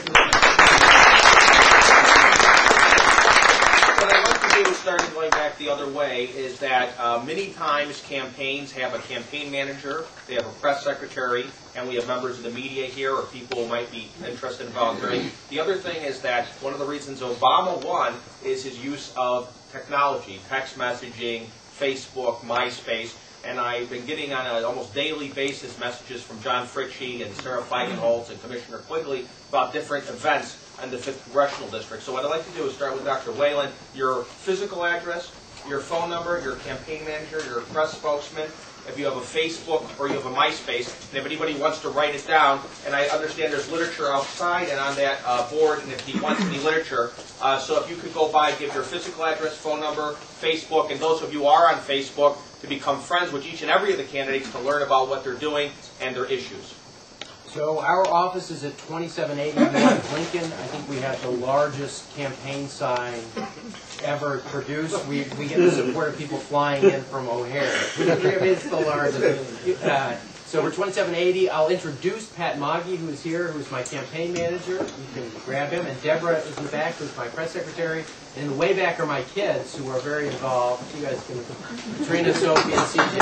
I'd like to do, starting going back the other way, is that uh, many times campaigns have a campaign manager, they have a press secretary, and we have members of the media here or people who might be interested in volunteering. The other thing is that one of the reasons Obama won is his use of technology, text messaging, Facebook, MySpace. And I've been getting on an almost daily basis messages from John Fritchie and Sarah Feigenholtz and Commissioner Quigley about different events in the fifth Congressional District. So what I'd like to do is start with Doctor Whalen. Your physical address, your phone number, your campaign manager, your press spokesman, if you have a Facebook or you have a MySpace, and if anybody wants to write it down, and I understand there's literature outside and on that uh, board, and if he wants any literature, uh, so if you could go by, give your physical address, phone number, Facebook, and those of you who are on Facebook, to become friends with each and every of the candidates to learn about what they're doing and their issues. So our office is at twenty-seven eighty North Lincoln. I think we have the largest campaign sign ever produced. We, we get the support of people flying in from O'Hare. It's the largest. Uh, so we're twenty-seven eighty. I'll introduce Pat Moggy, who is here, who's my campaign manager. You can grab him. And Deborah is in the back, who's my press secretary. And in the way back are my kids, who are very involved. You guys can, Trina, Sophie, and C J.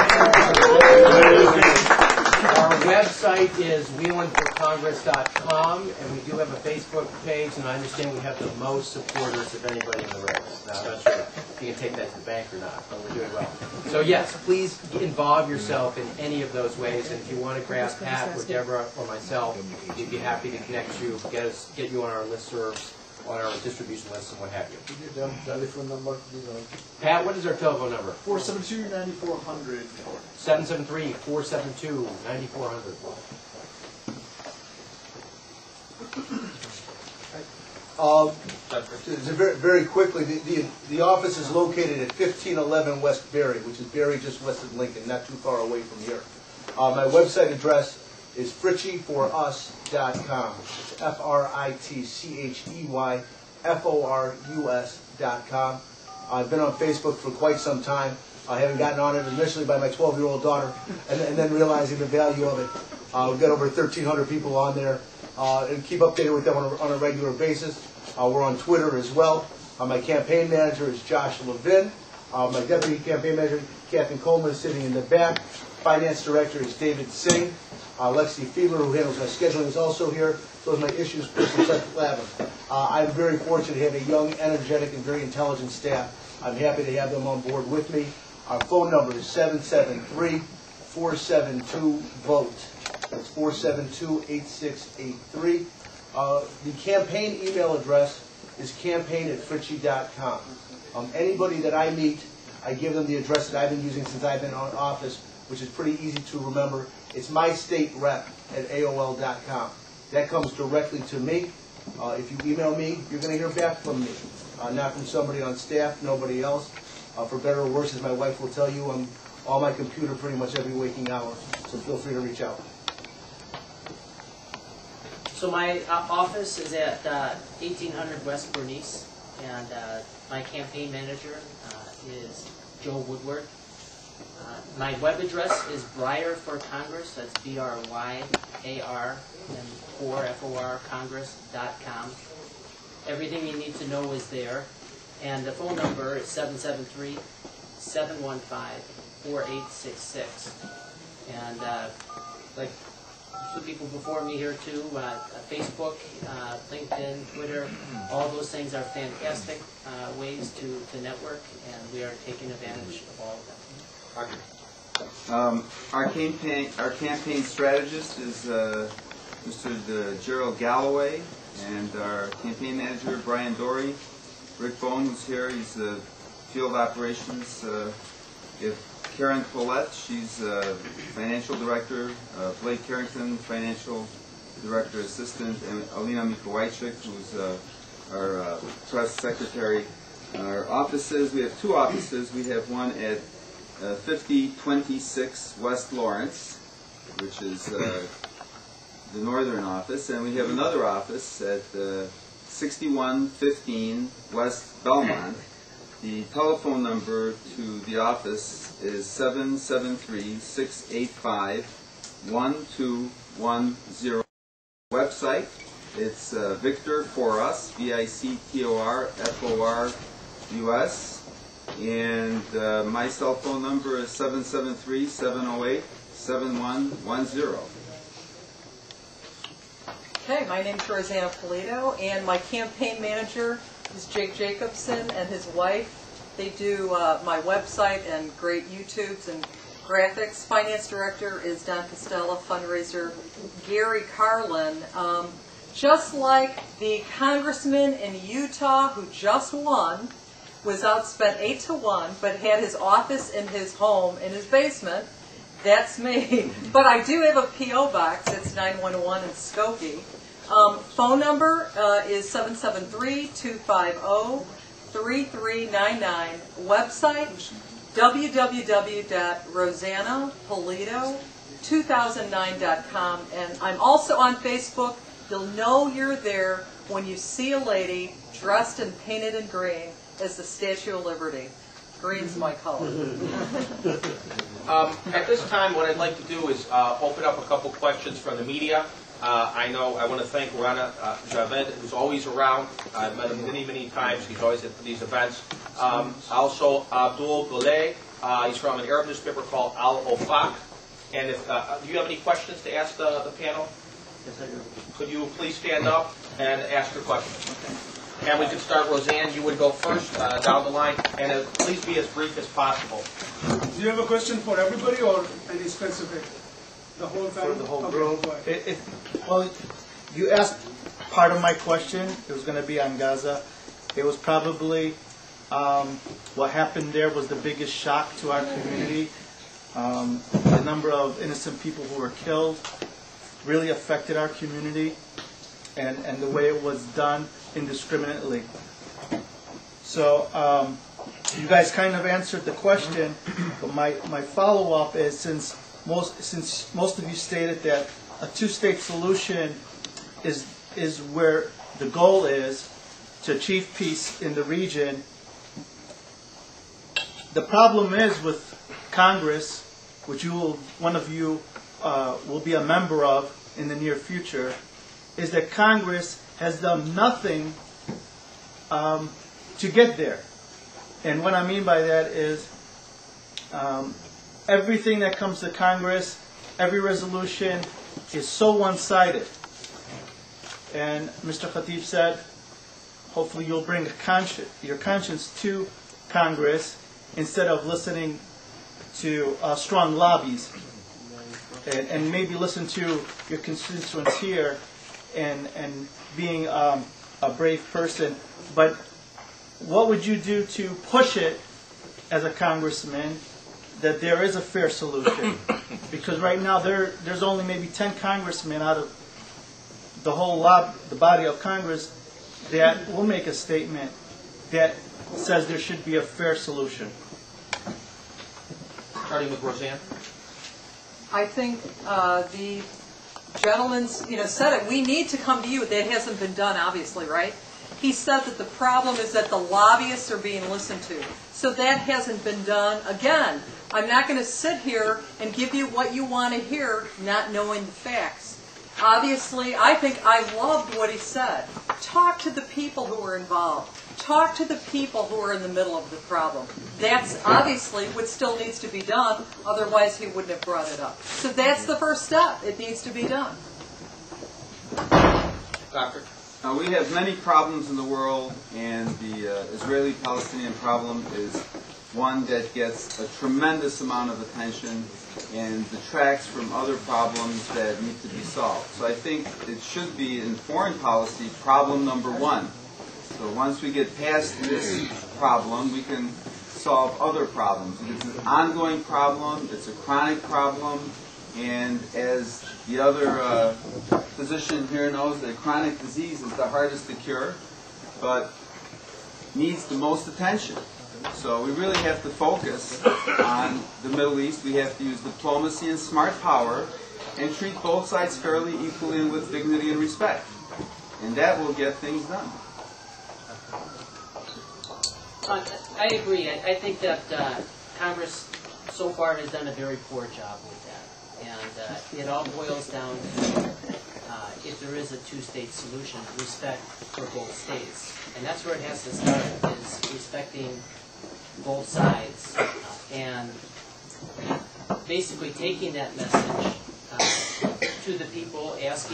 Our website is wheelin for congress dot com, and we do have a Facebook page, and I understand we have the most supporters of anybody in the race. Now, I'm not sure if you can take that to the bank or not, but we're doing well. So yes, please involve yourself in any of those ways, and if you want to grab Pat or Deborah or myself, we'd be happy to connect you, get us, get you on our listservs, on our distribution list, and what have you. Telephone number, Pat, what is our telephone number? four seven two, nine four hundred. seven seven three, four seven two, nine four hundred. Um, very, very quickly, the, the, the office is located at fifteen eleven West Berry, which is Berry just west of Lincoln, not too far away from here. Uh, my website address is fritchie for us dot com. It's F R I T C H E Y F O R U S dot com. I've been on Facebook for quite some time. I haven't gotten on it initially by my twelve-year-old daughter, and, and then realizing the value of it. Uh, we've got over thirteen hundred people on there, uh, and keep updated with them on a, on a regular basis. Uh, we're on Twitter as well. Uh, my campaign manager is Josh Levin. Uh, my deputy campaign manager, Kathy Coleman, is sitting in the back. Finance director is David Singh. Uh, Lexi Fiedler, who handles my scheduling, is also here. So is my issues person, Seth Lavin. Uh, I'm very fortunate to have a young, energetic, and very intelligent staff. I'm happy to have them on board with me. Our phone number is seven seven three, four seven two, VOTE. That's four seven two, eight six eight three. Uh, the campaign email address is campaign at fritchie dot com. Um, anybody that I meet, I give them the address that I've been using since I've been in office, which is pretty easy to remember. It's my state rep at A O L dot com. That comes directly to me. Uh, if you email me, you're going to hear back from me, uh, not from somebody on staff, nobody else. Uh, for better or worse, as my wife will tell you, I'm on my computer pretty much every waking hour, so feel free to reach out. So my uh, office is at uh, eighteen hundred West Bernice, And uh, my campaign manager uh, is Joe Woodward. Uh, my web address is Briar for Congress. That's B R Y A R and for F O R Congress dot com. Everything you need to know is there. And the phone number is seven seven three, seven one five, four eight six six. And uh, like some people before me here too, uh, Facebook, uh, LinkedIn, Twitter, all those things are fantastic uh, ways to, to network, and we are taking advantage of all of them. Um, our campaign, our campaign strategist is uh, Mister Gerald Galloway, and our campaign manager Brian Dory. Rick Bone, who's here, he's the field operations. Uh, if Karen Collette, she's uh, financial director. Uh, Blake Carrington, financial director assistant, and Alina Mikowajczyk, who's uh, our uh, press secretary. Our offices, we have two offices. We have one at uh, fifty twenty-six West Lawrence, which is uh, the northern office, and we have another office at uh, sixty-one fifteen West Belmont. The telephone number to the office is seven seven three, six eight five, one two one zero. Website, it's uh, Victor for Us, V I C T O R F O R U S. And uh, my cell phone number is seven seven three, seven oh eight, seven one one zero. Okay, my name's Rosanna Polito, and my campaign manager is Jake Jacobson and his wife. They do uh, my website and great YouTubes and graphics. Finance director is Don Costello, fundraiser Gary Carlin. Um, just like the congressman in Utah who just won, was outspent eight to one, but had his office in his home in his basement. That's me. But I do have a P O box. It's nine one one in Skokie. Um, phone number uh, is seven seven three, two five zero, three three nine nine. Website, w w w dot rosanna polito two thousand nine dot com. And I'm also on Facebook. You'll know you're there when you see a lady dressed and painted in green as the Statue of Liberty. Green's my color. Um, at this time, what I'd like to do is uh, open up a couple questions from the media. Uh, I know I want to thank Rana uh, Javid, who's always around. I've met him many, many times. He's always at these events. Um, also, Abdul Goleh. Uh, he's from an Arab newspaper called Al-Ofaq. And if, uh, do you have any questions to ask the, the panel? Yes, I do. Could you please stand up and ask your question? Okay. And we could start, Roseanne, you would go first uh, down the line, and uh, please be as brief as possible. Do you have a question for everybody or any specific? The whole family? For the whole okay, group. go ahead. It, it, well, you asked part of my question. It was going to be on Gaza. It was probably um, what happened there was the biggest shock to our community. Um, the number of innocent people who were killed really affected our community, and, and the way it was done indiscriminately. So um, you guys kind of answered the question, but my, my follow-up is since most since most of you stated that a two-state solution is is where the goal is to achieve peace in the region. The problem is with Congress, which you will, one of you uh, will be a member of in the near future, is that Congress has done nothing um, to get there. And what I mean by that is um, everything that comes to Congress, every resolution is so one-sided. And Mister Khateeb said, hopefully you'll bring a consci your conscience to Congress instead of listening to uh, strong lobbies. And, and maybe listen to your constituents here and, and being um, a brave person. But what would you do to push it as a congressman that there is a fair solution? Because right now there there's only maybe ten congressmen out of the whole lob, the body of Congress that will make a statement that says there should be a fair solution. Starting with Roseanne. I think uh, the gentleman's, you know, said it. We need to come to you. That hasn't been done, obviously, right? He said that the problem is that the lobbyists are being listened to. So that hasn't been done. Again, I'm not going to sit here and give you what you want to hear, not knowing the facts. Obviously, I think I loved what he said. Talk to the people who are involved. Talk to the people who are in the middle of the problem. That's obviously what still needs to be done, otherwise he wouldn't have brought it up. So that's the first step. It needs to be done. Doctor? Uh, we have many problems in the world, and the uh, Israeli-Palestinian problem is one that gets a tremendous amount of attention and detracts from other problems that need to be solved. So I think it should be in foreign policy problem number one. So once we get past this problem, we can solve other problems. It's an ongoing problem, it's a chronic problem, and as the other uh, physician here knows, that chronic disease is the hardest to cure, but needs the most attention. So we really have to focus on the Middle East. We have to use diplomacy and smart power and treat both sides fairly, equally, and with dignity and respect. And that will get things done. Uh, I agree. I, I think that uh, Congress so far has done a very poor job with that. And uh, it all boils down to, uh, if there is a two-state solution, respect for both states. And that's where it has to start, is respecting both sides, and basically taking that message uh, to the people, asking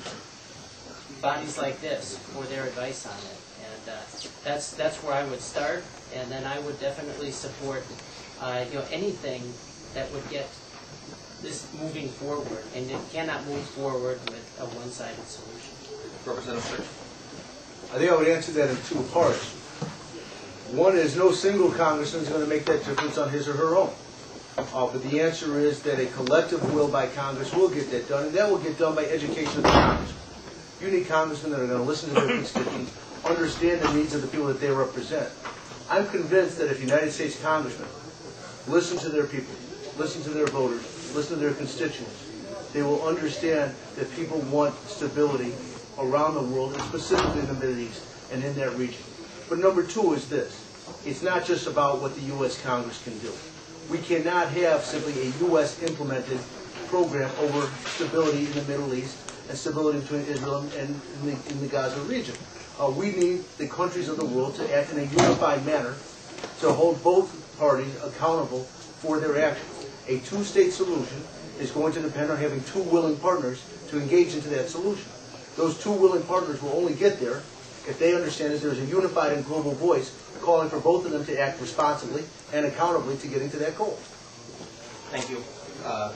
bodies like this for their advice on it. And uh, that's that's where I would start, and then I would definitely support uh, you know, anything that would get this moving forward, and it cannot move forward with a one-sided solution. Representative I think I would answer that in two parts. One is no single congressman is going to make that difference on his or her own. Uh, but the answer is that a collective will by Congress will get that done, and that will get done by education of the congressman. You need congressmen that are going to listen to their constituents, understand the needs of the people that they represent. I'm convinced that if United States congressmen listen to their people, listen to their voters, listen to their constituents, they will understand that people want stability around the world, and specifically in the Middle East and in that region. But number two is this. It's not just about what the U S Congress can do. We cannot have simply a U S implemented program over stability in the Middle East and stability between Israel and in the, in the Gaza region. Uh, we need the countries of the world to act in a unified manner to hold both parties accountable for their actions. A two-state solution is going to depend on having two willing partners to engage into that solution. Those two willing partners will only get there if they understand that there's a unified and global voice calling for both of them to act responsibly and accountably to getting to that goal. Thank you. Uh,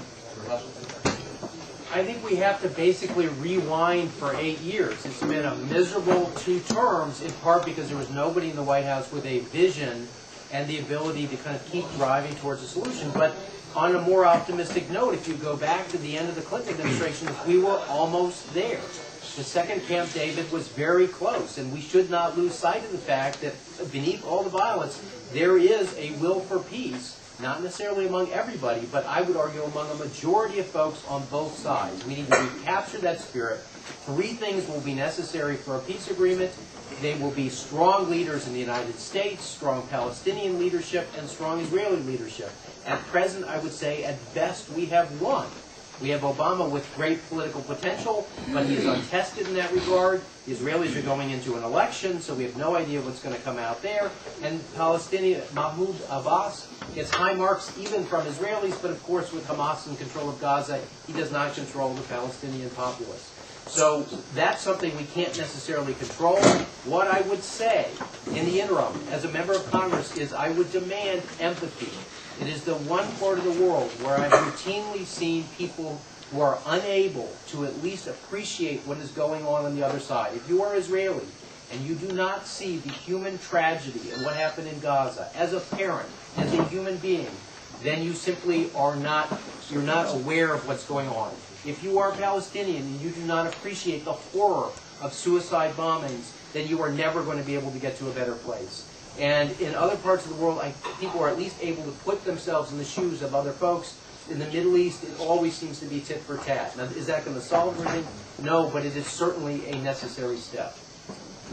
I think we have to basically rewind for eight years. It's been a miserable two terms, in part because there was nobody in the White House with a vision and the ability to kind of keep driving towards a solution. But on a more optimistic note, if you go back to the end of the Clinton administration, we were almost there. The second Camp David was very close, and we should not lose sight of the fact that beneath all the violence, there is a will for peace, not necessarily among everybody, but I would argue among a majority of folks on both sides. We need to recapture that spirit. Three things will be necessary for a peace agreement. They will be strong leaders in the United States, strong Palestinian leadership, and strong Israeli leadership. At present, I would say, at best, we have one. We have Obama with great political potential, but he is untested in that regard. The Israelis are going into an election, so we have no idea what's going to come out there. And Palestinian Mahmoud Abbas gets high marks even from Israelis, but of course with Hamas in control of Gaza, he does not control the Palestinian populace. So that's something we can't necessarily control. What I would say in the interim, as a member of Congress, is I would demand empathy. It is the one part of the world where I've routinely seen people who are unable to at least appreciate what is going on on the other side. If you are Israeli and you do not see the human tragedy and what happened in Gaza as a parent, as a human being, then you simply are not, you're not aware of what's going on. If you are Palestinian and you do not appreciate the horror of suicide bombings, then you are never going to be able to get to a better place. And in other parts of the world, I, people are at least able to put themselves in the shoes of other folks. In the Middle East, it always seems to be tit for tat. Now, is that going to solve everything? No, but it is certainly a necessary step.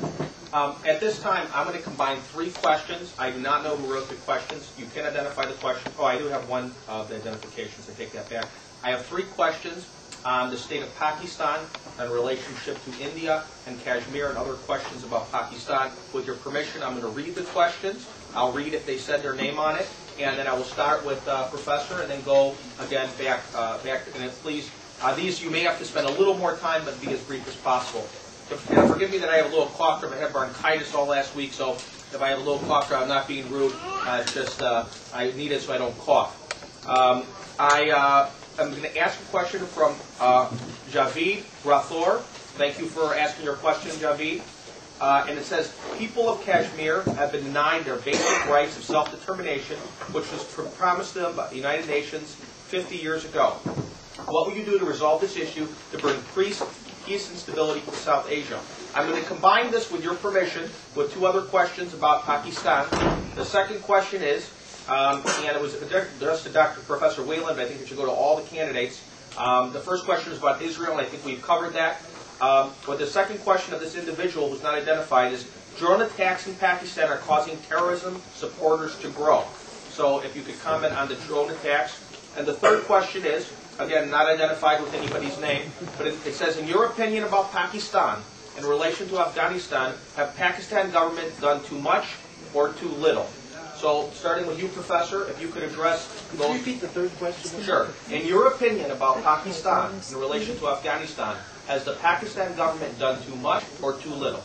Um, at this time, I'm going to combine three questions. I do not know who wrote the questions. You can identify the question. Oh, I do have one of the identifications. I take that back. I have three questions on the state of Pakistan and relationship to India and Kashmir, and other questions about Pakistan. With your permission, I'm going to read the questions. I'll read if they said their name on it, and then I will start with uh, Professor, and then go again back. Uh, back. And then please, uh, these you may have to spend a little more time, but be as brief as possible. And forgive me that I have a little cough from I had bronchitis all last week, so if I have a little cough, I'm not being rude. Uh, it's just uh, I need it so I don't cough. Um, I uh, am going to ask a question from uh, Javid Rathor. Thank you for asking your question, Javid. Uh, and it says, people of Kashmir have been denied their basic rights of self-determination, which was pr promised them by the United Nations fifty years ago. What will you do to resolve this issue to bring peace, peace and stability to South Asia? I'm going to combine this, with your permission, with two other questions about Pakistan. The second question is, um, and it was addressed to Doctor Professor Whelan, but I think it should go to all the candidates. Um, the first question is about Israel, and I think we've covered that. Um, but the second question of this individual who's not identified is, drone attacks in Pakistan are causing terrorism supporters to grow. So if you could comment on the drone attacks. And the third question is, again, not identified with anybody's name, but it, it says, in your opinion about Pakistan in relation to Afghanistan, have Pakistan government done too much or too little? So, starting with you, Professor, if you could address Could those. you repeat the third question? Sure. In your opinion about Pakistan in relation to Afghanistan, has the Pakistan government done too much or too little?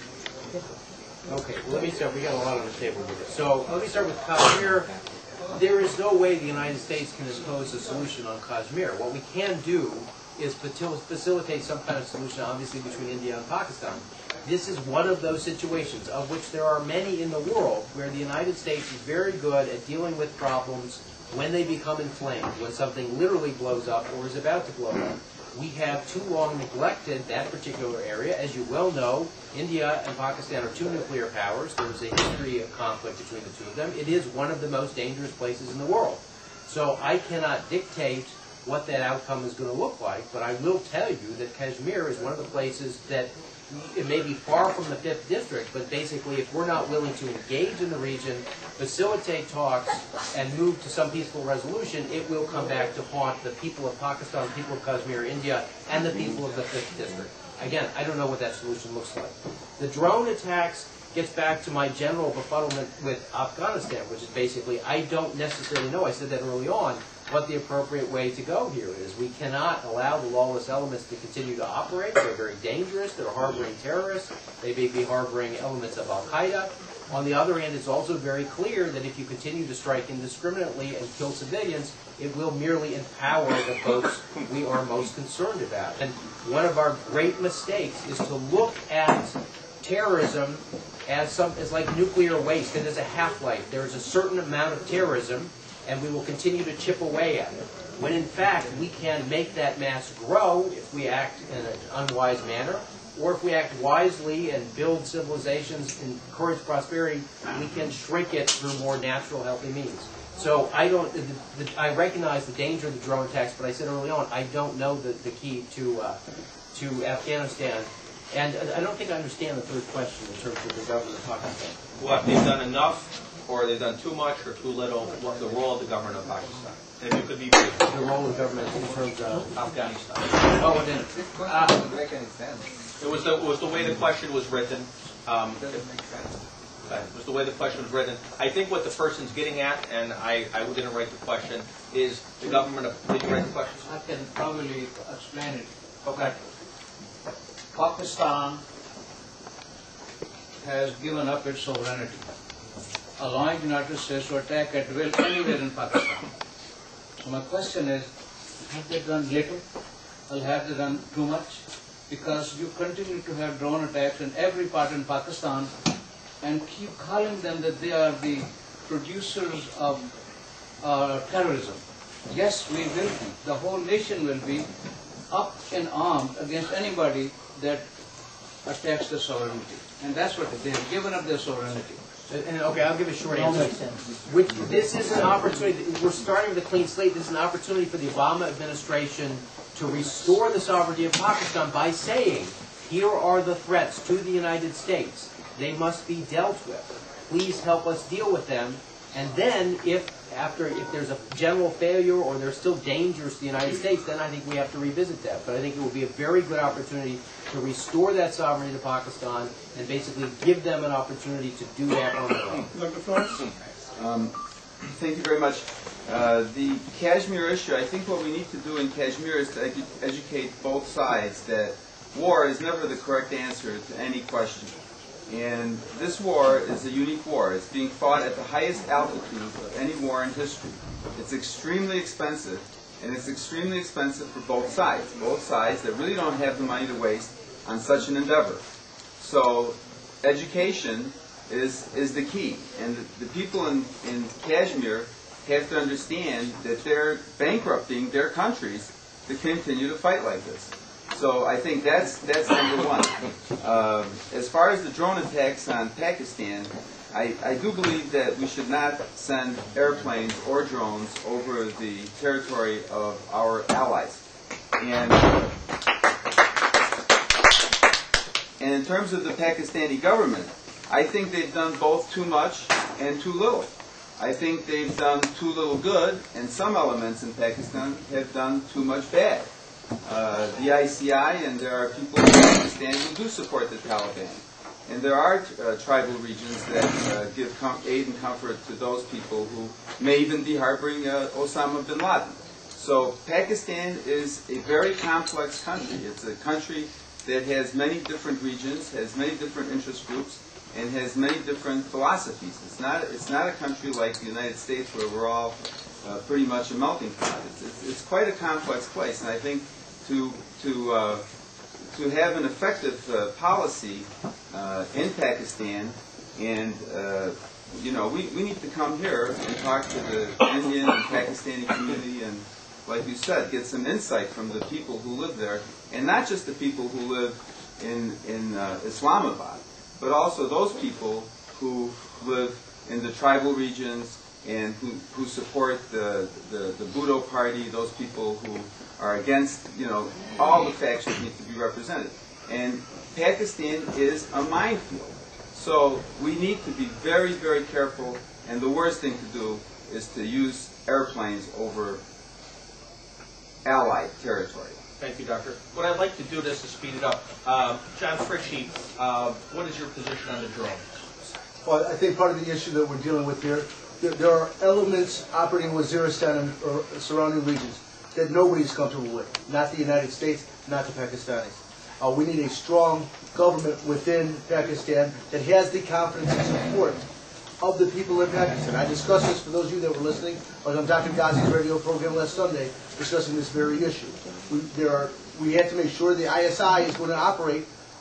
Okay, well, let me start. We got a lot on the table here. So let me start with Kashmir. There is no way the United States can impose a solution on Kashmir. What we can do is facilitate some kind of solution, obviously, between India and Pakistan. This is one of those situations, of which there are many in the world, where the United States is very good at dealing with problems when they become inflamed, when something literally blows up or is about to blow up. We have too long neglected that particular area. As you well know, India and Pakistan are two nuclear powers. There is a history of conflict between the two of them. It is one of the most dangerous places in the world. So I cannot dictate what that outcome is going to look like, but I will tell you that Kashmir is one of the places that it may be far from the fifth district, but basically if we're not willing to engage in the region, facilitate talks, and move to some peaceful resolution, it will come back to haunt the people of Pakistan, people of Kashmir, India, and the people of the fifth district. Again, I don't know what that solution looks like. The drone attacks gets back to my general befuddlement with Afghanistan, which is basically, I don't necessarily know, I said that early on, what the appropriate way to go here is. We cannot allow the lawless elements to continue to operate. They're very dangerous. They're harboring terrorists. They may be harboring elements of Al-Qaeda. On the other hand, it's also very clear that if you continue to strike indiscriminately and kill civilians, it will merely empower the folks we are most concerned about. And one of our great mistakes is to look at terrorism as some as like nuclear waste. It is a half-life. There is a certain amount of terrorism, and we will continue to chip away at it. When in fact, we can make that mass grow if we act in an unwise manner, or if we act wisely and build civilizations, encourage prosperity, we can shrink it through more natural, healthy means. So I don't, the, the, I recognize the danger of the drone attacks, but I said early on, I don't know the, the key to, uh, to Afghanistan. And I don't think I understand the third question in terms of the government of Pakistan. Well, if they've done enough, or they've done too much or too little, what's the role of the government of Pakistan? And if you could be brief. The role of the government in terms of Afghanistan. Oh, it didn't. Uh, doesn't make any sense. It was the, it was the way the question was written. Um, it doesn't make sense. It was the way the question was written. I think what the person's getting at, and I, I didn't write the question, is the government of... Did you write the question? I can probably explain it. Okay. Pakistan has given up its sovereignty, allowing the United States to attack at will anywhere in Pakistan. So my question is, have they done little or have they done too much? Because you continue to have drone attacks in every part in Pakistan and keep calling them that they are the producers of uh, terrorism. Yes, we will be. The whole nation will be up and armed against anybody that attacks the sovereignty. And that's what they have given up their sovereignty. And, and okay, I'll give a short answer. Which, this is an opportunity. We're starting with a clean slate. This is an opportunity for the Obama administration to restore the sovereignty of Pakistan by saying, here are the threats to the United States. they must be dealt with. Please help us deal with them. And then, if after if there's a general failure or there's still dangers to the United States, then I think we have to revisit that. But I think it will be a very good opportunity to restore that sovereignty to Pakistan and basically give them an opportunity to do that on their own. Doctor Flores? Um, thank you very much. Uh, the Kashmir issue, I think what we need to do in Kashmir is to edu educate both sides that war is never the correct answer to any question. And this war is a unique war. It's being fought at the highest altitude of any war in history. It's extremely expensive, and it's extremely expensive for both sides. Both sides that really don't have the money to waste on such an endeavor. So education is, is the key. And the, the people in, in Kashmir have to understand that they're bankrupting their countries to continue to fight like this. So I think that's that's number one. Uh, as far as the drone attacks on Pakistan, I, I do believe that we should not send airplanes or drones over the territory of our allies. And, and in terms of the Pakistani government, I think they've done both too much and too little. I think they've done too little good, and some elements in Pakistan have done too much bad. Uh, the I C I, and there are people in Pakistan who do support the Taliban. And there are uh, tribal regions that uh, give com aid and comfort to those people who may even be harboring uh, Osama bin Laden. So Pakistan is a very complex country. It's a country that has many different regions, has many different interest groups, and has many different philosophies. It's not, it's not a country like the United States where we're all uh, pretty much a melting pot. It's, it's, it's quite a complex place, and I think to, to, uh, to have an effective uh, policy uh, in Pakistan, and uh, you know, we, we need to come here and talk to the Indian and Pakistani community, and like you said, get some insight from the people who live there, and not just the people who live in, in uh, Islamabad, but also those people who live in the tribal regions and who, who support the, the, the Bhutto party, those people who are against, you know, all the factions need to be represented. And Pakistan is a minefield. So we need to be very, very careful, and the worst thing to do is to use airplanes over Allied territory. Thank you, Doctor. What I'd like to do this to speed it up. Um, John Fritchie, uh, what is your position on the drone? Well, I think part of the issue that we're dealing with here, there, there are elements operating in Waziristan and or surrounding regions that nobody's comfortable with. Not the United States, not the Pakistanis. Uh, we need a strong government within Pakistan that has the confidence and support of the people in Pakistan. I discussed this for those of you that were listening. I was on Doctor Ghazi's radio program last Sunday discussing this very issue. We, there are, we have to make sure the I S I is going to operate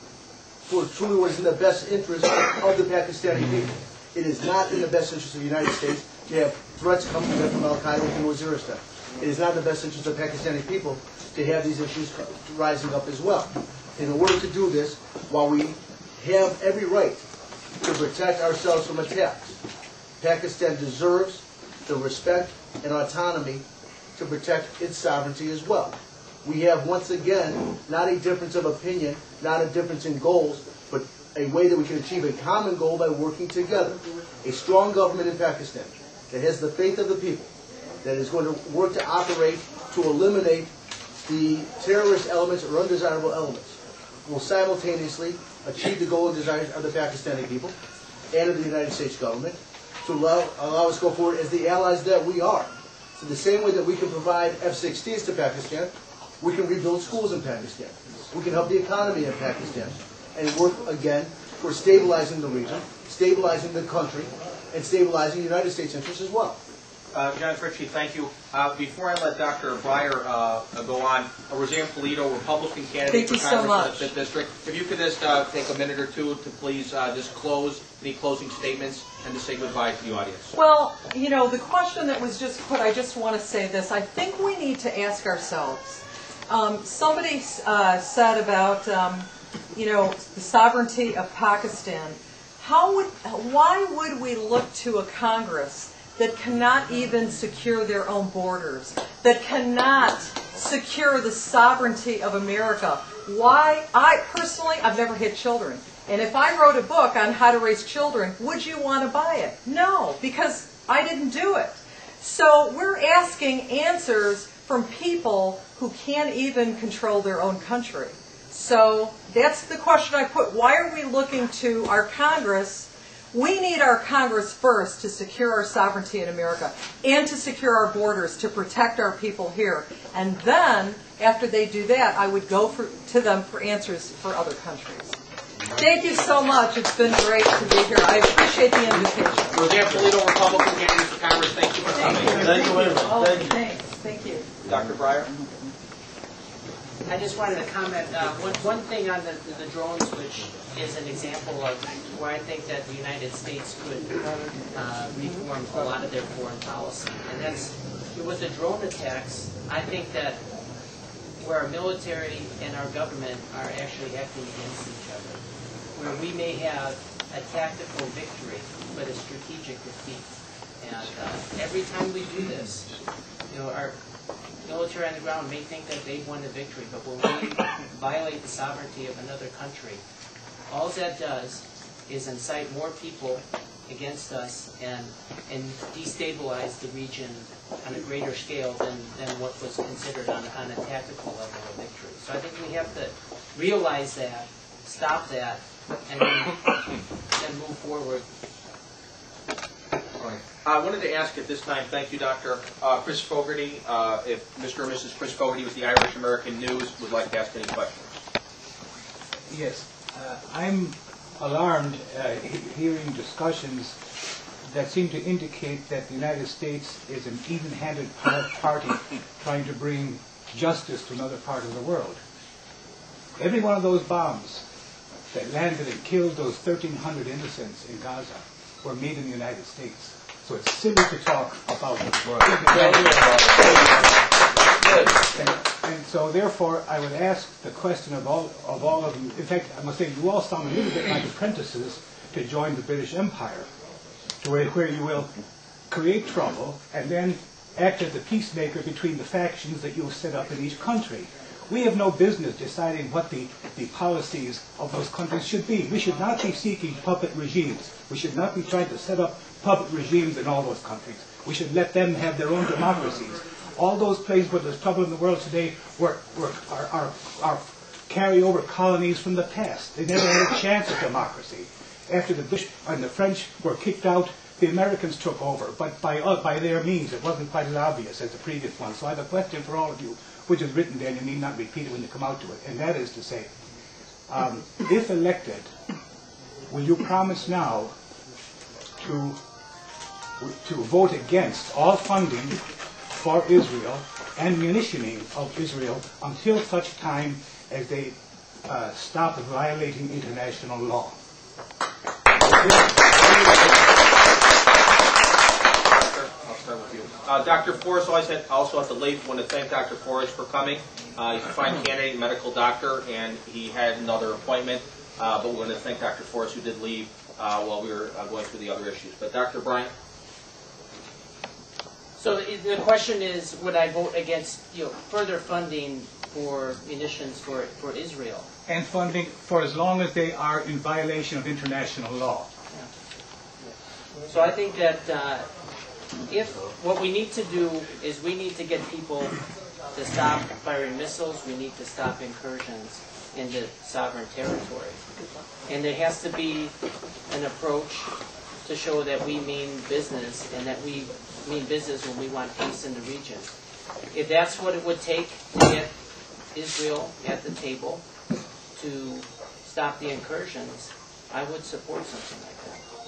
for truly what is in the best interest of the Pakistani people. It is not in the best interest of the United States to have threats coming in from Al-Qaeda within Waziristan. It is not in the best interest of Pakistani people to have these issues rising up as well. In order to do this, while we have every right to protect ourselves from attacks, Pakistan deserves the respect and autonomy to protect its sovereignty as well. We have, once again, not a difference of opinion, not a difference in goals, but a way that we can achieve a common goal by working together. A strong government in Pakistan that has the faith of the people, that is going to work to operate to eliminate the terrorist elements or undesirable elements, will simultaneously achieve the goal and desires of the Pakistani people and of the United States government to allow, allow us to go forward as the allies that we are. So the same way that we can provide F sixteens to Pakistan, we can rebuild schools in Pakistan. We can help the economy in Pakistan and work again for stabilizing the region, stabilizing the country, and stabilizing the United States interests as well. Uh, John Fritchie, thank you. Uh, before I let Doctor Breyer uh, go on, uh, Roseanne Polito, Republican candidate Thank you for so Congress much. in the fifth District. If you could just uh, take a minute or two to please uh, just close any closing statements and to say goodbye to the audience. Well, you know, the question that was just put, I just want to say this. I think we need to ask ourselves. Um, somebody uh, said about, um, you know, the sovereignty of Pakistan. How would, why would we look to a Congress that cannot even secure their own borders, that cannot secure the sovereignty of America? Why? I personally, I've never had children. And if I wrote a book on how to raise children, would you want to buy it? No, because I didn't do it. So we're asking answers from people who can't even control their own country. So that's the question I put. Why are we looking to our Congress? We need our Congress first to secure our sovereignty in America and to secure our borders, to protect our people here. And then, after they do that, I would go for, to them for answers for other countries. Thank you so much. It's been great to be here. I appreciate the invitation. Roseanne Toledo, Republican candidate for Congress, thank you for coming. Thank you. Thank you. Oh, thanks. Thank you. Doctor Breyer? I just wanted to comment, uh, one, one thing on the, the drones, which is an example of where I think that the United States could uh, reform a lot of their foreign policy. And that's, with the drone attacks, I think that where our military and our government are actually acting against each other, where we may have a tactical victory, but a strategic defeat. And uh, every time we do this, you know, our military on the ground may think that they've won the victory, but when we violate the sovereignty of another country, all that does is incite more people against us and, and destabilize the region on a greater scale than, than what was considered on, on a tactical level of victory. So I think we have to realize that, stop that, and then, then move forward. All right. I wanted to ask at this time, thank you, Doctor Uh, Chris Fogarty, uh, if Mister and Missus Chris Fogarty with the Irish American News would like to ask any questions. Yes, uh, I'm alarmed uh, he hearing discussions that seem to indicate that the United States is an even-handed par party trying to bring justice to another part of the world. Every one of those bombs that landed and killed those thirteen hundred innocents in Gaza were made in the United States. So it's silly to talk about the world. And, and so therefore I would ask the question of all of all of you. In fact, I must say you all sound a little bit like apprentices to join the British Empire, to where, where you will create trouble and then act as the peacemaker between the factions that you have set up in each country. We have no business deciding what the, the policies of those countries should be. We should not be seeking puppet regimes. We should not be trying to set up puppet regimes in all those countries. We should let them have their own democracies. All those places where there's trouble in the world today were, were, are, are, are carry-over colonies from the past. They never had a chance at democracy. After the British and the French were kicked out, the Americans took over, but by, uh, by their means. It wasn't quite as obvious as the previous one. So I have a question for all of you, which is written there, and you need not repeat it when you come out to it, and that is to say, um, if elected, will you promise now to, to vote against all funding for Israel and munitioning of Israel until such time as they uh, stop violating international law? Uh, Doctor Forrest, always had, also at the late, want to thank Doctor Forrest for coming. Uh, he's a fine candidate, medical doctor, and he had another appointment. Uh, but we want to thank Doctor Forrest, who did leave uh, while we were uh, going through the other issues. But Doctor Bryant? So the, the question is, would I vote against, you know, further funding for munitions for, for Israel? And funding for as long as they are in violation of international law. Yeah. So I think that uh, if what we need to do is we need to get people to stop firing missiles, we need to stop incursions into sovereign territory. And there has to be an approach to show that we mean business and that we mean business when we want peace in the region. If that's what it would take to get Israel at the table to stop the incursions, I would support something like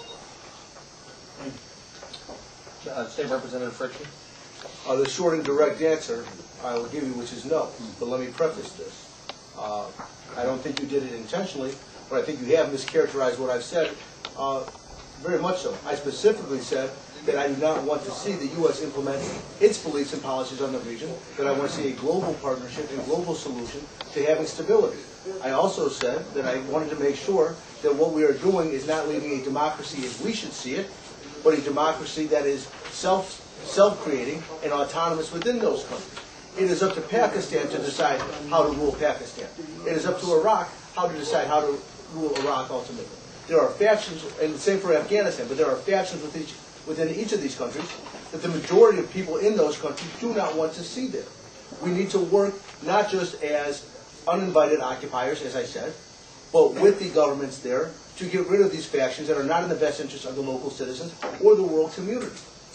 that. Uh, State Representative Fritchie? Uh, the short and direct answer I will give you, which is no. But let me preface this. Uh, I don't think you did it intentionally, but I think you have mischaracterized what I've said. Uh, very much so. I specifically said that I do not want to see the U S implement its beliefs and policies on the region, that I want to see a global partnership and global solution to having stability. I also said that I wanted to make sure that what we are doing is not leaving a democracy as we should see it, but a democracy that is self, self-creating and autonomous within those countries. It is up to Pakistan to decide how to rule Pakistan. It is up to Iraq how to decide how to rule Iraq ultimately. There are factions, and the same for Afghanistan, but there are factions within each, within each of these countries that the majority of people in those countries do not want to see there. We need to work not just as uninvited occupiers, as I said, but with the governments there to get rid of these factions that are not in the best interest of the local citizens or the world community.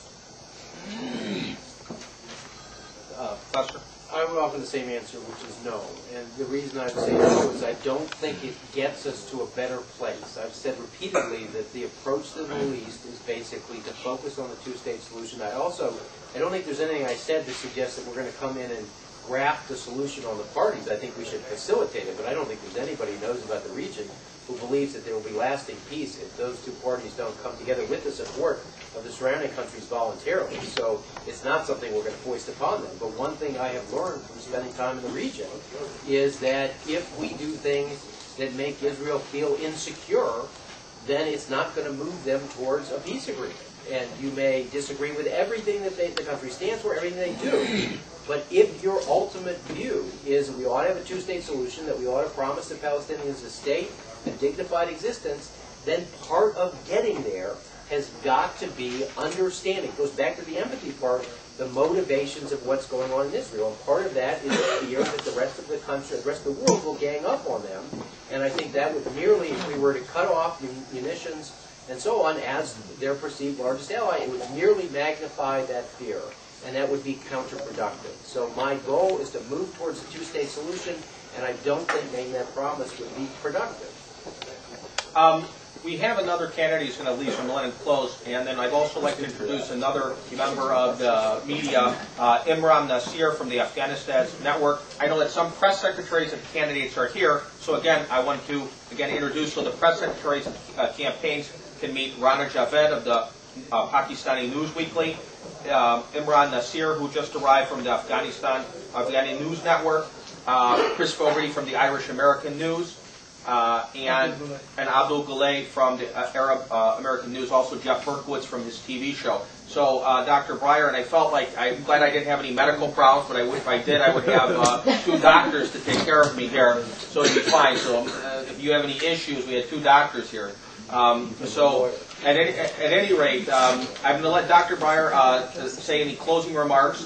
Uh, Buster? I would offer the same answer, which is no. And the reason I say no is I don't think it gets us to a better place. I've said repeatedly that the approach to the Middle East is basically to focus on the two-state solution. I also, I don't think there's anything I said to suggest that we're going to come in and graft the solution on the parties. I think we should facilitate it, but I don't think there's anybody who knows about the region who believes that there will be lasting peace if those two parties don't come together with the support of the surrounding countries voluntarily. So it's not something we're going to foist upon them. But one thing I have learned from spending time in the region is that if we do things that make Israel feel insecure, then it's not going to move them towards a peace agreement. And you may disagree with everything that they, the country stands for, everything they do. But if your ultimate view is that we ought to have a two-state solution, that we ought to promise the Palestinians a state, a dignified existence, then part of getting there has got to be understanding. It goes back to the empathy part, the motivations of what's going on in Israel. And part of that is the fear that the rest of the country, the rest of the world will gang up on them. And I think that would merely, if we were to cut off munitions and so on as their perceived largest ally, it would merely magnify that fear. And that would be counterproductive. So my goal is to move towards a two-state solution, and I don't think making that promise would be productive. Um, we have another candidate who's going to leave, so I'm going to close. And then I'd also like to introduce another member of the media, uh, Imran Nasir from the Afghanistan Network. I know that some press secretaries and candidates are here. So again, I want to again introduce so the press secretaries uh, campaigns can meet Rana Javid of the uh, Pakistani News Weekly, uh, Imran Nasir, who just arrived from the Afghanistan Afghani News Network, uh, Chris Fogarty from the Irish American News, Uh, and, and Abdul Goleh from the uh, Arab uh, American News, also Jeff Berkowitz from his T V show. So, uh, Doctor Breyer, and I felt like, I'm glad I didn't have any medical problems, but I, if I did, I would have uh, two doctors to take care of me here, so it'd be fine. So, uh, if you have any issues, we had two doctors here. Um, so, at any, at any rate, um, I'm going to let Doctor Breyer uh, say any closing remarks.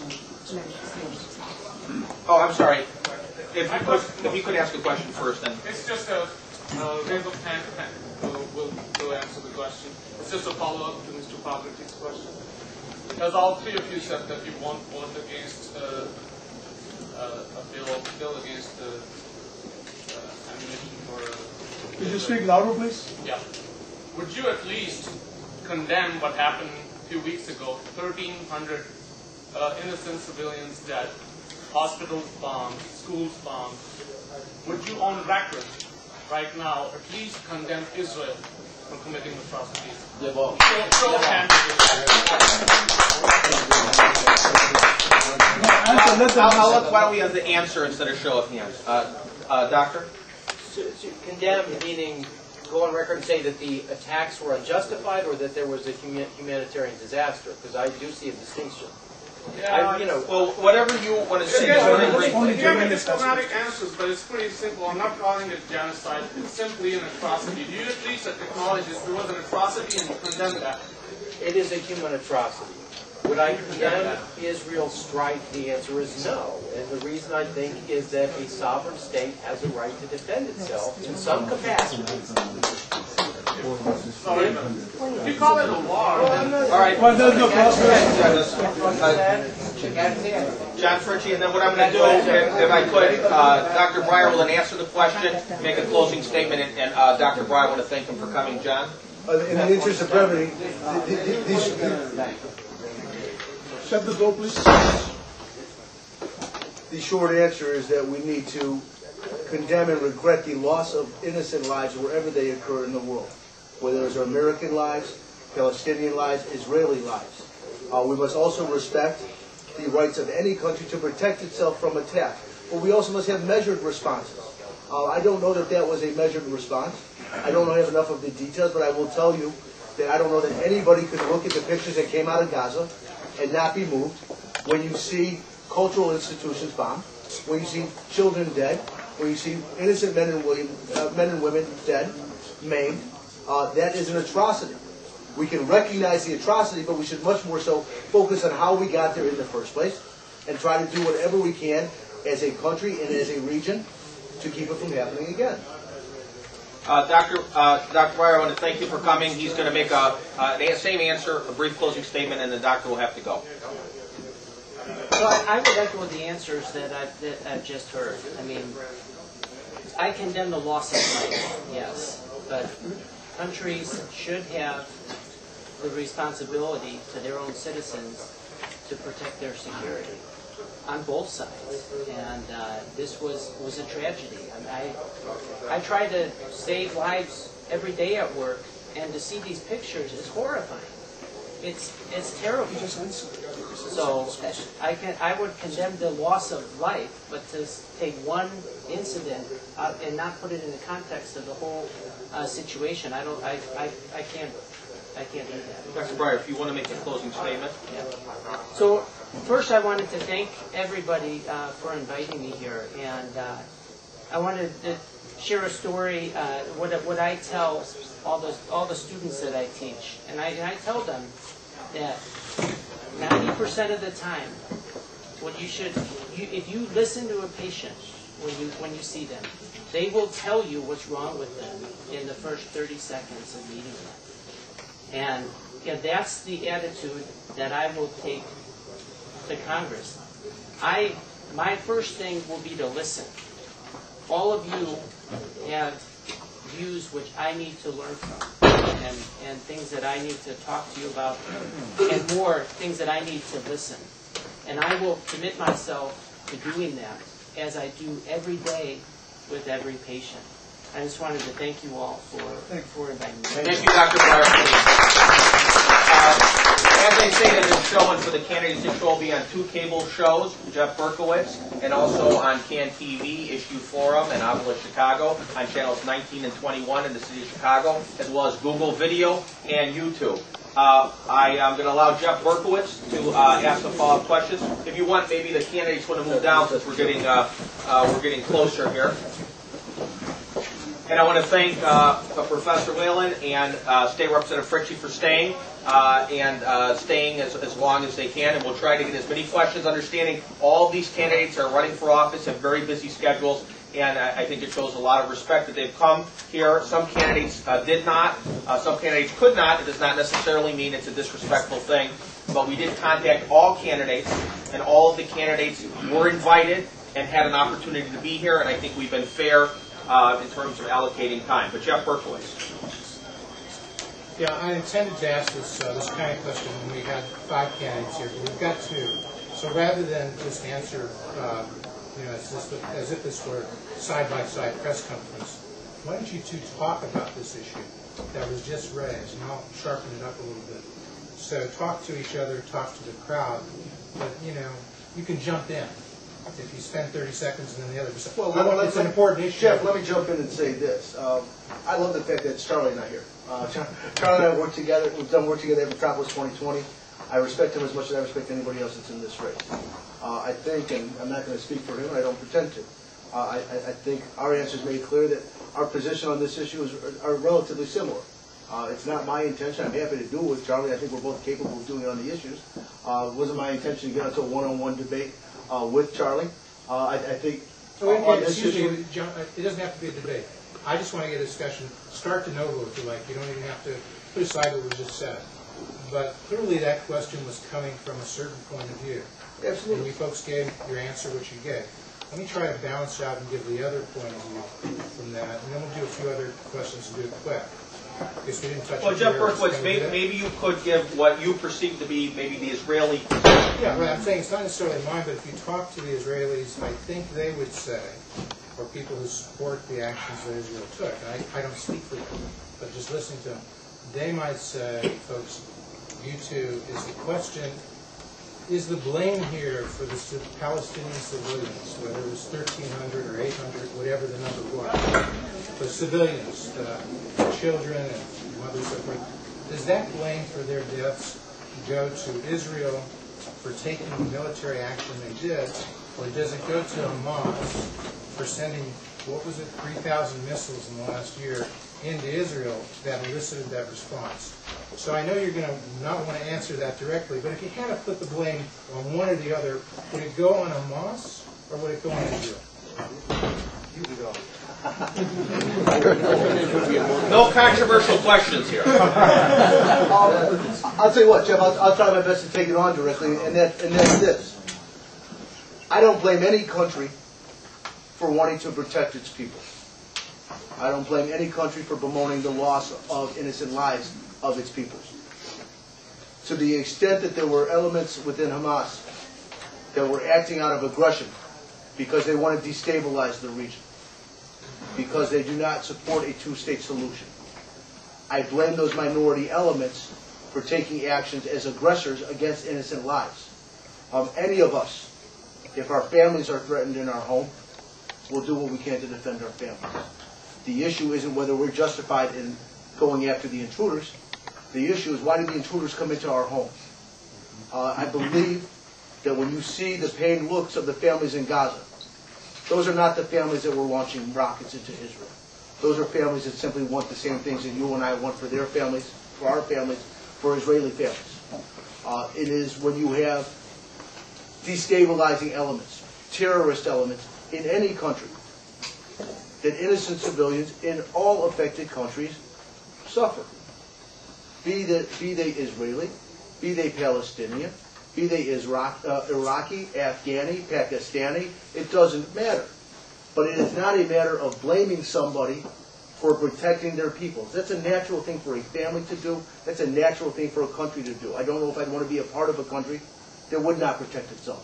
Oh, I'm sorry. If you, could, if you could ask a question first, then. It's just a uh, raise of hand. We'll, we'll, we'll answer the question. It's just a follow-up to Mister Fogarty's question. Because all three of you said that you won't vote against uh, uh, a bill, bill against the uh, ammunition for. Uh, Could you speak louder, please? Yeah. Would you at least condemn what happened a few weeks ago? thirteen hundred uh, innocent civilians dead. Hospitals bombed, schools bombed. Would you, on record, right now, at least condemn Israel for committing atrocities? Yeah, well, show, show of hands. Why don't we have the answer instead of show of hands? Uh, uh, doctor? So, so condemn meaning go on record and say that the attacks were unjustified or that there was a huma humanitarian disaster? Because I do see a distinction. Yeah, I, you know, well, whatever you want to say. You have diplomatic answers, but it's pretty simple. I'm not calling it genocide. It's simply an atrocity. Do you at least acknowledge that there was an atrocity and condemn that? It is a human atrocity. Would I condemn Israel's strike? The answer is no. And the reason I think is that a sovereign state has a right to defend itself in some capacity. Sorry, you call it a war. All right. Well, there's no problem. John Fritchie, and then what I'm going to do, if, if I could, uh, Doctor Breyer will then answer the question, make a closing statement, and, and uh, Doctor Breyer, I want to thank him for coming. John? Uh, in the interest of brevity, these... Shut the door, please. The short answer is that we need to condemn and regret the loss of innocent lives wherever they occur in the world, whether it's American lives, Palestinian lives, Israeli lives. Uh, we must also respect the rights of any country to protect itself from attack, but we also must have measured responses. Uh, I don't know that that was a measured response. I don't have enough of the details, but I will tell you that I don't know that anybody could look at the pictures that came out of Gaza and not be moved when you see cultural institutions bombed, when you see children dead, where you see innocent men and, women, uh, men and women dead, maimed, uh, that is an atrocity. We can recognize the atrocity, but we should much more so focus on how we got there in the first place and try to do whatever we can as a country and as a region to keep it from happening again. Uh, Doctor Uh, Doctor Breyer, I want to thank you for coming. He's going to make a uh, the same answer, a brief closing statement, and the doctor will have to go. So I, I would echo the answers that I've, that I've just heard. I mean, I condemn the loss of life, yes, but countries should have the responsibility to their own citizens to protect their security on both sides. And uh, this was, was a tragedy. I, mean, I, I try to save lives every day at work, and to see these pictures is horrifying. It's, it's terrible. So I, can, I would condemn the loss of life, but to take one incident uh, and not put it in the context of the whole uh, situation, I, don't, I, I, I can't I can't do that. Doctor Breyer, if you want to make a closing statement. Yeah. So first I wanted to thank everybody uh, for inviting me here, and uh, I wanted to share a story, uh, what, what I tell all the, all the students that I teach. And I, and I tell them that ninety percent of the time, what you should, you, if you listen to a patient when you, when you see them, they will tell you what's wrong with them in the first thirty seconds of meeting them. And yeah, that's the attitude that I will take to Congress. I, my first thing will be to listen. All of you have views which I need to learn from, and, and things that I need to talk to you about, and more things that I need to listen. And I will commit myself to doing that, as I do every day with every patient. I just wanted to thank you all for, for inviting me. Thank you, Doctor Breyer. Uh, as I stated in the show, and for the candidates, this show will be on two cable shows, Jeff Berkowitz, and also on CAN T V, Issue Forum, and Abdul, Chicago, on channels nineteen and twenty-one in the city of Chicago, as well as Google Video and YouTube. Uh, I am going to allow Jeff Berkowitz to uh, ask some follow-up questions. If you want, maybe the candidates want to move down since we're getting uh, uh, we're getting closer here. And I want to thank uh, Professor Whalen and uh, State Representative Fritchie for staying uh, and uh, staying as, as long as they can. And we'll try to get as many questions, understanding all of these candidates are running for office, have very busy schedules, and I, I think it shows a lot of respect that they've come here. Some candidates uh, did not. Uh, some candidates could not. It does not necessarily mean it's a disrespectful thing. But we did contact all candidates, and all of the candidates were invited and had an opportunity to be here, and I think we've been fair Uh, in terms of allocating time. But Jeff Berkowitz. Yeah, I intended to ask this, uh, this kind of question when we had five candidates here, but we've got two. So rather than just answer, uh, you know, as, this, as if this were side-by-side press conference, why don't you two talk about this issue that was just raised, and I'll sharpen it up a little bit. So talk to each other, talk to the crowd, but, you know, you can jump in. If you spend thirty seconds and then the other percent. Well, well, it's an important issue. Jeff, let me jump in and say this. Um, I love the fact that Charlie not here. Uh, Charlie and I work together. We've done work together at Metropolis twenty twenty. I respect him as much as I respect anybody else that's in this race. Uh, I think, and I'm not going to speak for him, and I don't pretend to. Uh, I, I think our answers made clear that our position on this issue is are relatively similar. Uh, it's not my intention. I'm happy to do it with Charlie. I think we're both capable of doing it on the issues. Uh, it wasn't my intention to get into a one-on-one debate Uh, with Charlie. Uh, I, I think so uh, on this excuse issue, me, John, it doesn't have to be a debate. I just want to get a discussion, start to novo if you like. You don't even have to put aside what was just said. But clearly that question was coming from a certain point of view. Absolutely. And you folks gave your answer what you gave. Let me try to balance out and give the other point of view from that, and then we'll do a few other questions and do it quick. Because we didn't touch Well, Jeff areas. Berkowitz, maybe, maybe you could give what you perceive to be maybe the Israeli. Yeah, but I'm saying it's not necessarily mine, but if you talk to the Israelis, I think they would say, or people who support the actions that Israel took, and I, I don't speak for them, but just listening to them, they might say, folks, you two, is the question, is the blame here for the Palestinian civilians, whether it was thirteen hundred or eight hundred, whatever the number was, the civilians, the children and mothers suffering, does that blame for their deaths go to Israel for taking the military action they did, or does it go to Hamas for sending, what was it, three thousand missiles in the last year into Israel that elicited that response? So I know you're going to not want to answer that directly, but if you had to put the blame on one or the other, would it go on Hamas or would it go on Israel? You can go. No controversial questions here. um, I'll tell you what, Jeff, I'll, I'll try my best to take it on directly, and, that, and that's this. I don't blame any country for wanting to protect its people. I don't blame any country for bemoaning the loss of innocent lives of its people. To the extent that there were elements within Hamas that were acting out of aggression because they want to destabilize the region, because they do not support a two-state solution, I blame those minority elements for taking actions as aggressors against innocent lives. Um, any of us, if our families are threatened in our home, will do what we can to defend our families. The issue isn't whether we're justified in going after the intruders. The issue is, why did the intruders come into our home? Uh, I believe that when you see the pained looks of the families in Gaza, those are not the families that were launching rockets into Israel. Those are families that simply want the same things that you and I want for their families, for our families, for Israeli families. Uh, it is when you have destabilizing elements, terrorist elements in any country, that innocent civilians in all affected countries suffer. Be, the, be they Israeli, be they Palestinian, be they Iraq, uh, Iraqi, Afghani, Pakistani, it doesn't matter. But it is not a matter of blaming somebody for protecting their people. That's a natural thing for a family to do. That's a natural thing for a country to do. I don't know if I'd want to be a part of a country that would not protect itself.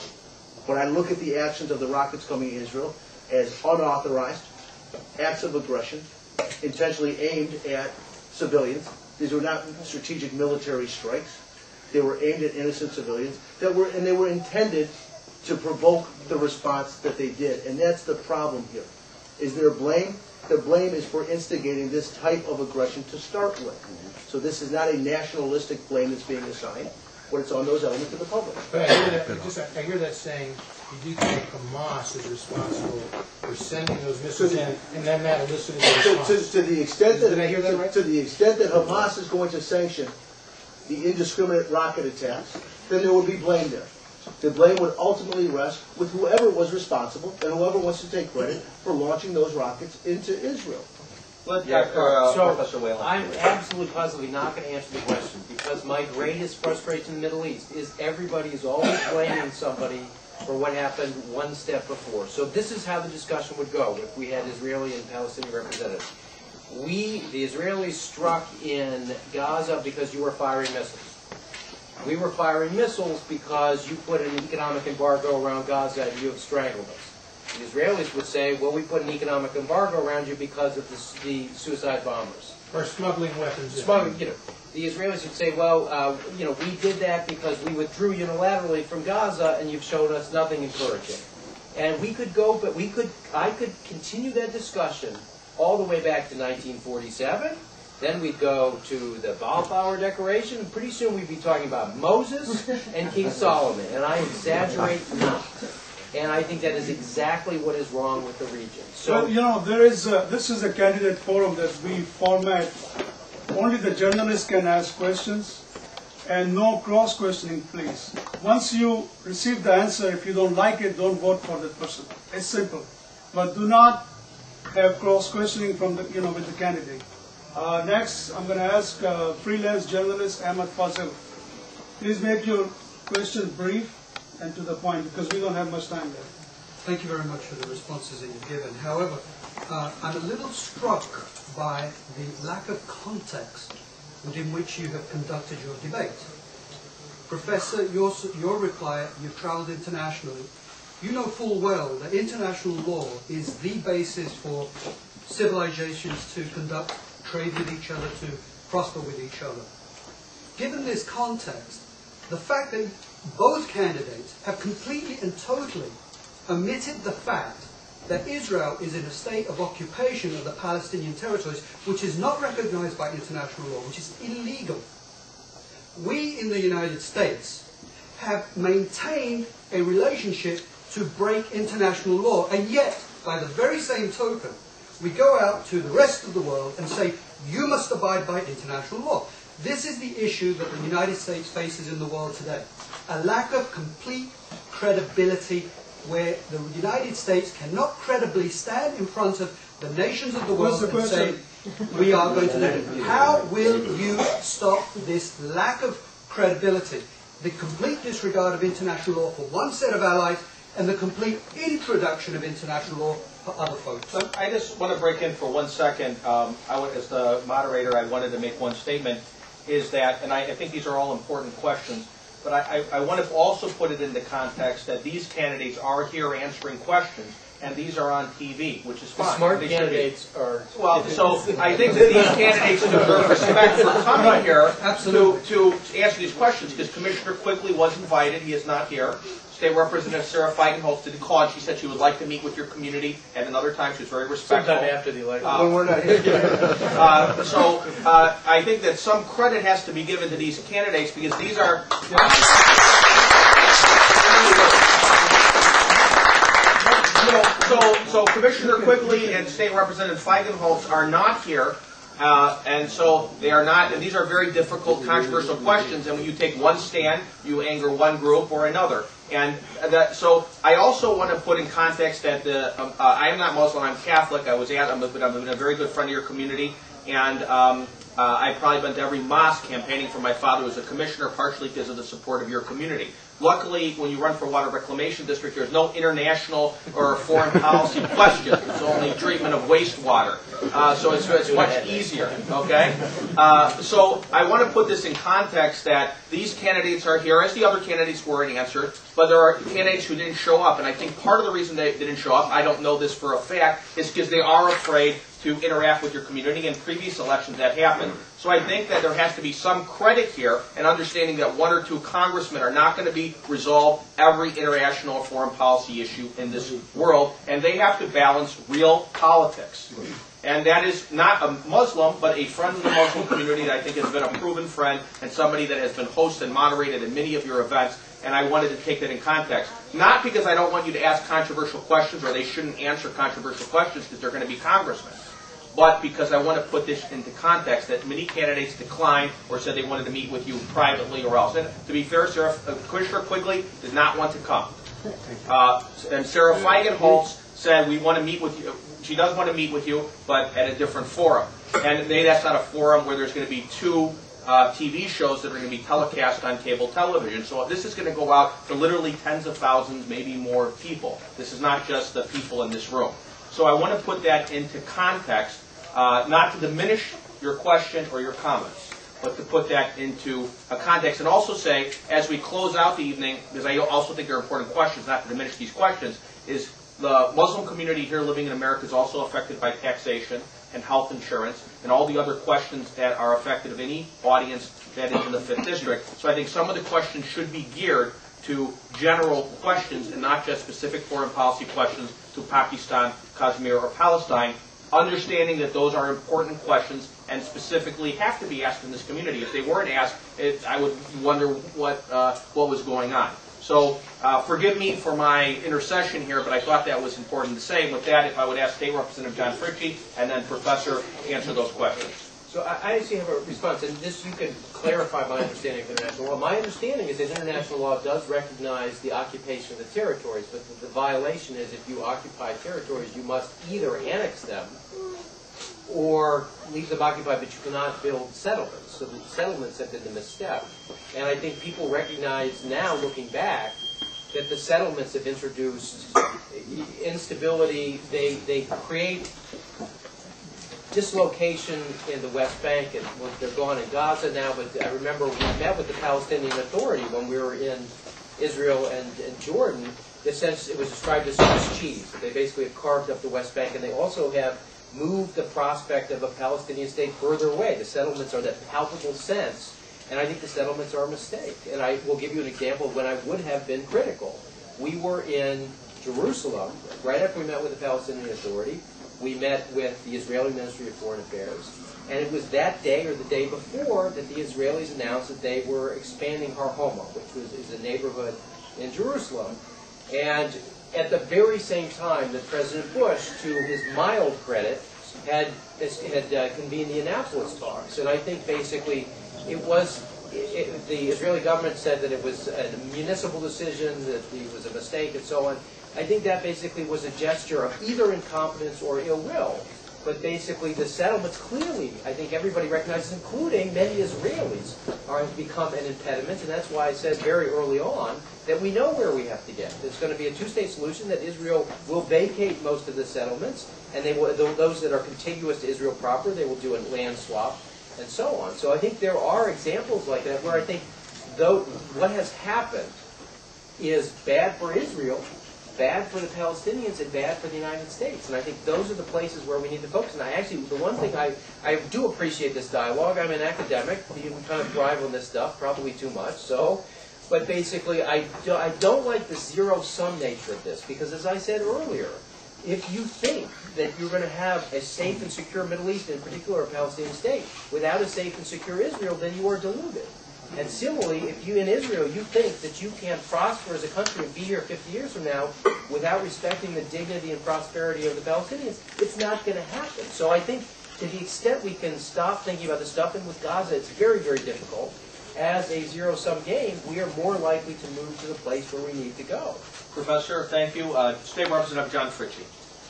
But I look at the actions of the rockets coming to Israel as unauthorized acts of aggression, intentionally aimed at civilians. These were not strategic military strikes. They were aimed at innocent civilians, that were, and they were intended to provoke the response that they did. And that's the problem here. Is there blame? The blame is for instigating this type of aggression to start with. So this is not a nationalistic blame that's being assigned, but it's on those elements of the public. But I hear that, just, I hear that saying, you do think Hamas is responsible for sending those missiles in, and then that elicited the response. To, to, to the extent that, Did I hear that to, right? to the extent that Hamas is going to sanction the indiscriminate rocket attacks, then there would be blame there. The blame would ultimately rest with whoever was responsible and whoever wants to take credit for launching those rockets into Israel. Let Yeah, Doctor Uh, so Professor Whalen. I'm absolutely positively not going to answer the question, because my greatest frustration in the Middle East is everybody is always blaming somebody for what happened one step before. So this is how the discussion would go if we had Israeli and Palestinian representatives. We, the Israelis, struck in Gaza because you were firing missiles. We were firing missiles because you put an economic embargo around Gaza and you have strangled us. The Israelis would say, well, we put an economic embargo around you because of the, the suicide bombers. Or smuggling weapons. Smuggling, you know. The Israelis would say, well, uh, you know, we did that because we withdrew unilaterally from Gaza and you've shown us nothing encouraging. And we could go, but we could, I could continue that discussion all the way back to nineteen forty-seven. Then we'd go to the Balfour Declaration. Pretty soon we'd be talking about Moses and King Solomon. And I exaggerate not. And I think that is exactly what is wrong with the region. So, well, you know, there is a, this is a candidate forum that we format. Only the journalists can ask questions, and no cross-questioning, please. Once you receive the answer, if you don't like it, don't vote for that person. It's simple. But do not have cross-questioning from the, you know, with the candidate. Uh, next, I'm going to ask uh, freelance journalist Ahmed Fazil. Please make your question brief and to the point, because we don't have much time left. Thank you very much for the responses that you've given. However, uh, I'm a little struck by the lack of context within which you have conducted your debate. Professor, your, your reply, you've traveled internationally. You know full well that international law is the basis for civilizations to conduct trade with each other, to prosper with each other. Given this context, the fact that both candidates have completely and totally omitted the fact that Israel is in a state of occupation of the Palestinian territories, which is not recognized by international law, which is illegal. We in the United States have maintained a relationship to break international law. And yet, by the very same token, we go out to the rest of the world and say, you must abide by international law. This is the issue that the United States faces in the world today. A lack of complete credibility where the United States cannot credibly stand in front of the nations of the world and say, we are going to do it. How will you stop this lack of credibility, the complete disregard of international law for one set of allies, and the complete introduction of international law for other folks? So I just want to break in for one second. Um, I would, as the moderator, I wanted to make one statement, is that, and I, I think these are all important questions, but I, I, I want to also put it into context that these candidates are here answering questions, and these are on T V, which is fine. The smart They candidates are... Well, so I think that these candidates deserve respect for coming here to, to answer these questions, because Commissioner Quigley was invited. He is not here. State Representative Sarah Feigenholz didn't call, and she said she would like to meet with your community, and another time she was very respectful. Sometime after the election. Uh, when we're not here. uh, so uh, I think that some credit has to be given to these candidates, because these are... So, so Commissioner Quigley and State Representative Feigenholz are not here, uh, and so they are not, and these are very difficult, controversial questions, and when you take one stand, you anger one group or another. And that, so I also want to put in context that the, um, uh, I am not Muslim, I'm Catholic. I was at, I'm a, but I'm a very good friend of your community, and um, uh, I've probably been to every mosque campaigning for my father who was a commissioner, partially because of the support of your community. Luckily, when you run for Water Reclamation District, there's no international or foreign policy question. It's only treatment of wastewater. Uh, so it's, it's much easier, okay? Uh, so I want to put this in context that these candidates are here, as the other candidates were in answer, but there are candidates who didn't show up. And I think part of the reason they didn't show up, I don't know this for a fact, is because they are afraid to interact with your community. In previous elections that happened. So I think that there has to be some credit here and understanding that one or two congressmen are not going to be resolve every international or foreign policy issue in this world, and they have to balance real politics. And that is not a Muslim, but a friend of the Muslim community that I think has been a proven friend and somebody that has been hosted and moderated in many of your events, and I wanted to take that in context. Not because I don't want you to ask controversial questions or they shouldn't answer controversial questions because they're going to be congressmen, but because I want to put this into context that many candidates declined or said they wanted to meet with you privately or else. And to be fair, Sarah, uh, Commissioner Quigley did not want to come. Uh, and Sarah Feigenholz said, we want to meet with you. She does want to meet with you, but at a different forum. And maybe that's not a forum where there's going to be two uh, T V shows that are going to be telecast on cable television. So this is going to go out to literally tens of thousands, maybe more people. This is not just the people in this room. So I want to put that into context. Uh, not to diminish your question or your comments, but to put that into a context and also say, as we close out the evening, because I also think they're important questions, not to diminish these questions, is the Muslim community here living in America is also affected by taxation and health insurance and all the other questions that are affected of any audience that is in the fifth District. So I think some of the questions should be geared to general questions and not just specific foreign policy questions to Pakistan, Kashmir, or Palestine, understanding that those are important questions and specifically have to be asked in this community. If they weren't asked, it, I would wonder what uh, what was going on. So uh, forgive me for my intercession here, but I thought that was important to say. With that, if I would ask State Representative John Fritchie and then Professor to answer those questions. So I, I actually have a response, and this you can clarify my understanding of international law. My understanding is that international law does recognize the occupation of the territories, but the, the violation is if you occupy territories, you must either annex them or leave them occupied, but you cannot build settlements. So the settlements have been the misstep. And I think people recognize now, looking back, that the settlements have introduced instability. They, they create dislocation in the West Bank, and well, they're gone in Gaza now, but I remember we met with the Palestinian Authority when we were in Israel and, and Jordan. In a sense, it was described as Swiss cheese. They basically have carved up the West Bank, and they also have moved the prospect of a Palestinian state further away. The settlements are that palpable sense, and I think the settlements are a mistake. And I will give you an example of when I would have been critical. We were in Jerusalem, right after we met with the Palestinian Authority. We met with the Israeli Ministry of Foreign Affairs, and it was that day or the day before that the Israelis announced that they were expanding Har Homa, which was is a neighborhood in Jerusalem. And at the very same time that President Bush, to his mild credit, had, had uh, convened the Annapolis talks. And I think basically it was, it, it, the Israeli government said that it was a municipal decision, that it was a mistake, and so on. I think that basically was a gesture of either incompetence or ill will. But basically the settlements clearly, I think everybody recognizes, including many Israelis, are have become an impediment. And that's why I said very early on that we know where we have to get. It's going to be a two-state solution, that Israel will vacate most of the settlements, and they will, those that are contiguous to Israel proper, they will do a land swap, and so on. So I think there are examples like that where I think though what has happened is bad for Israel, bad for the Palestinians, and bad for the United States. And I think those are the places where we need to focus. And I actually, the one thing I, I do appreciate this dialogue. I'm an academic. We kind of thrive on this stuff, probably too much. So, but basically, I, do, I don't like the zero-sum nature of this, because as I said earlier, if you think that you're going to have a safe and secure Middle East, in particular a Palestinian state, without a safe and secure Israel, then you are deluded. And similarly, if you in Israel, you think that you can prosper as a country and be here fifty years from now without respecting the dignity and prosperity of the Palestinians, it's not going to happen. So I think to the extent we can stop thinking about the stuff, and with Gaza it's very, very difficult, as a zero-sum game, we are more likely to move to the place where we need to go. Professor, thank you. Uh, State Representative John Fritchie.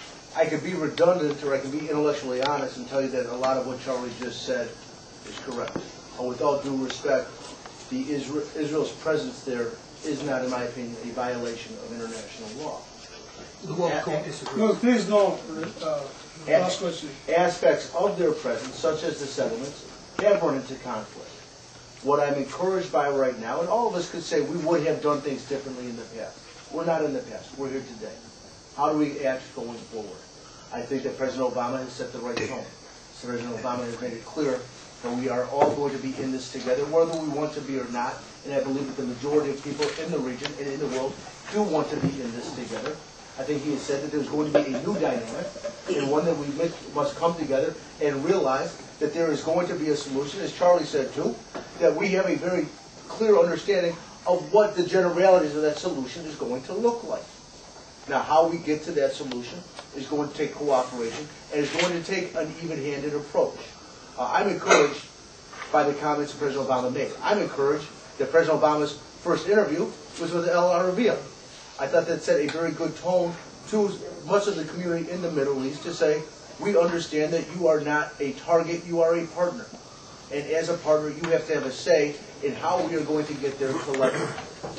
I could be redundant, or I can be intellectually honest and tell you that a lot of what Charlie just said is correct. And with all due respect, the Isra Israel's presence there is not, in my opinion, a violation of international law. The World Court disagrees. No, please no. Uh, last question. Aspects of their presence, such as the settlements, have run into conflict. What I'm encouraged by right now, and all of us could say we would have done things differently in the past. We're not in the past. We're here today. How do we act going forward? I think that President Obama has set the right tone. So President Obama has made it clear that we are all going to be in this together, whether we want to be or not. And I believe that the majority of people in the region and in the world do want to be in this together. I think he has said that there's going to be a new dynamic, and one that we must come together and realize that there is going to be a solution, as Charlie said too, that we have a very clear understanding of what the generalities of that solution is going to look like. Now, how we get to that solution is going to take cooperation, and it's going to take an even-handed approach. Uh, I'm encouraged by the comments that President Obama made. I'm encouraged that President Obama's first interview was with El Arabiya. I thought that set a very good tone to much of the community in the Middle East to say, we understand that you are not a target, you are a partner. And as a partner, you have to have a say in how we are going to get there collectively.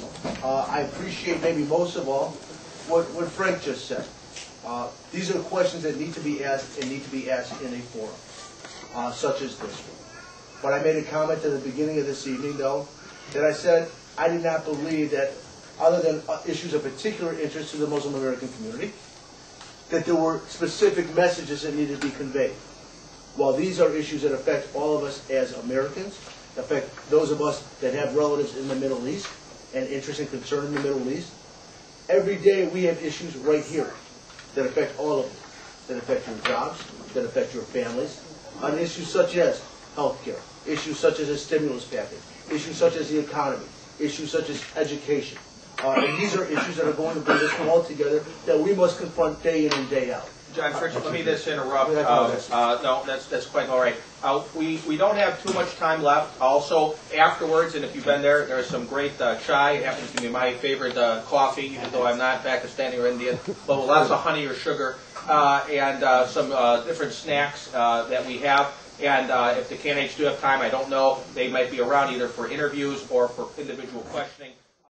Uh, I appreciate maybe most of all what, what Frank just said. Uh, these are questions that need to be asked and need to be asked in a forum. Uh, such as this one. But I made a comment at the beginning of this evening, though, that I said I did not believe that, other than uh, issues of particular interest to the Muslim American community, that there were specific messages that needed to be conveyed. While these are issues that affect all of us as Americans, affect those of us that have relatives in the Middle East and interest and concern in the Middle East, every day we have issues right here that affect all of you, that affect your jobs, that affect your families, on issues such as health care, issues such as a stimulus package, issues such as the economy, issues such as education. Uh, and these are issues that are going to bring us all together that we must confront day in and day out. John Fritchie, let me just interrupt. Uh, uh, no, that's that's quite all right. Uh, we we don't have too much time left. Also, afterwards, and if you've been there, there's some great uh, chai. It happens to be my favorite uh, coffee, even though I'm not Pakistani or Indian, but with lots of honey or sugar, uh, and uh, some uh, different snacks uh, that we have. And uh, if the candidates do have time, I don't know, they might be around either for interviews or for individual questioning.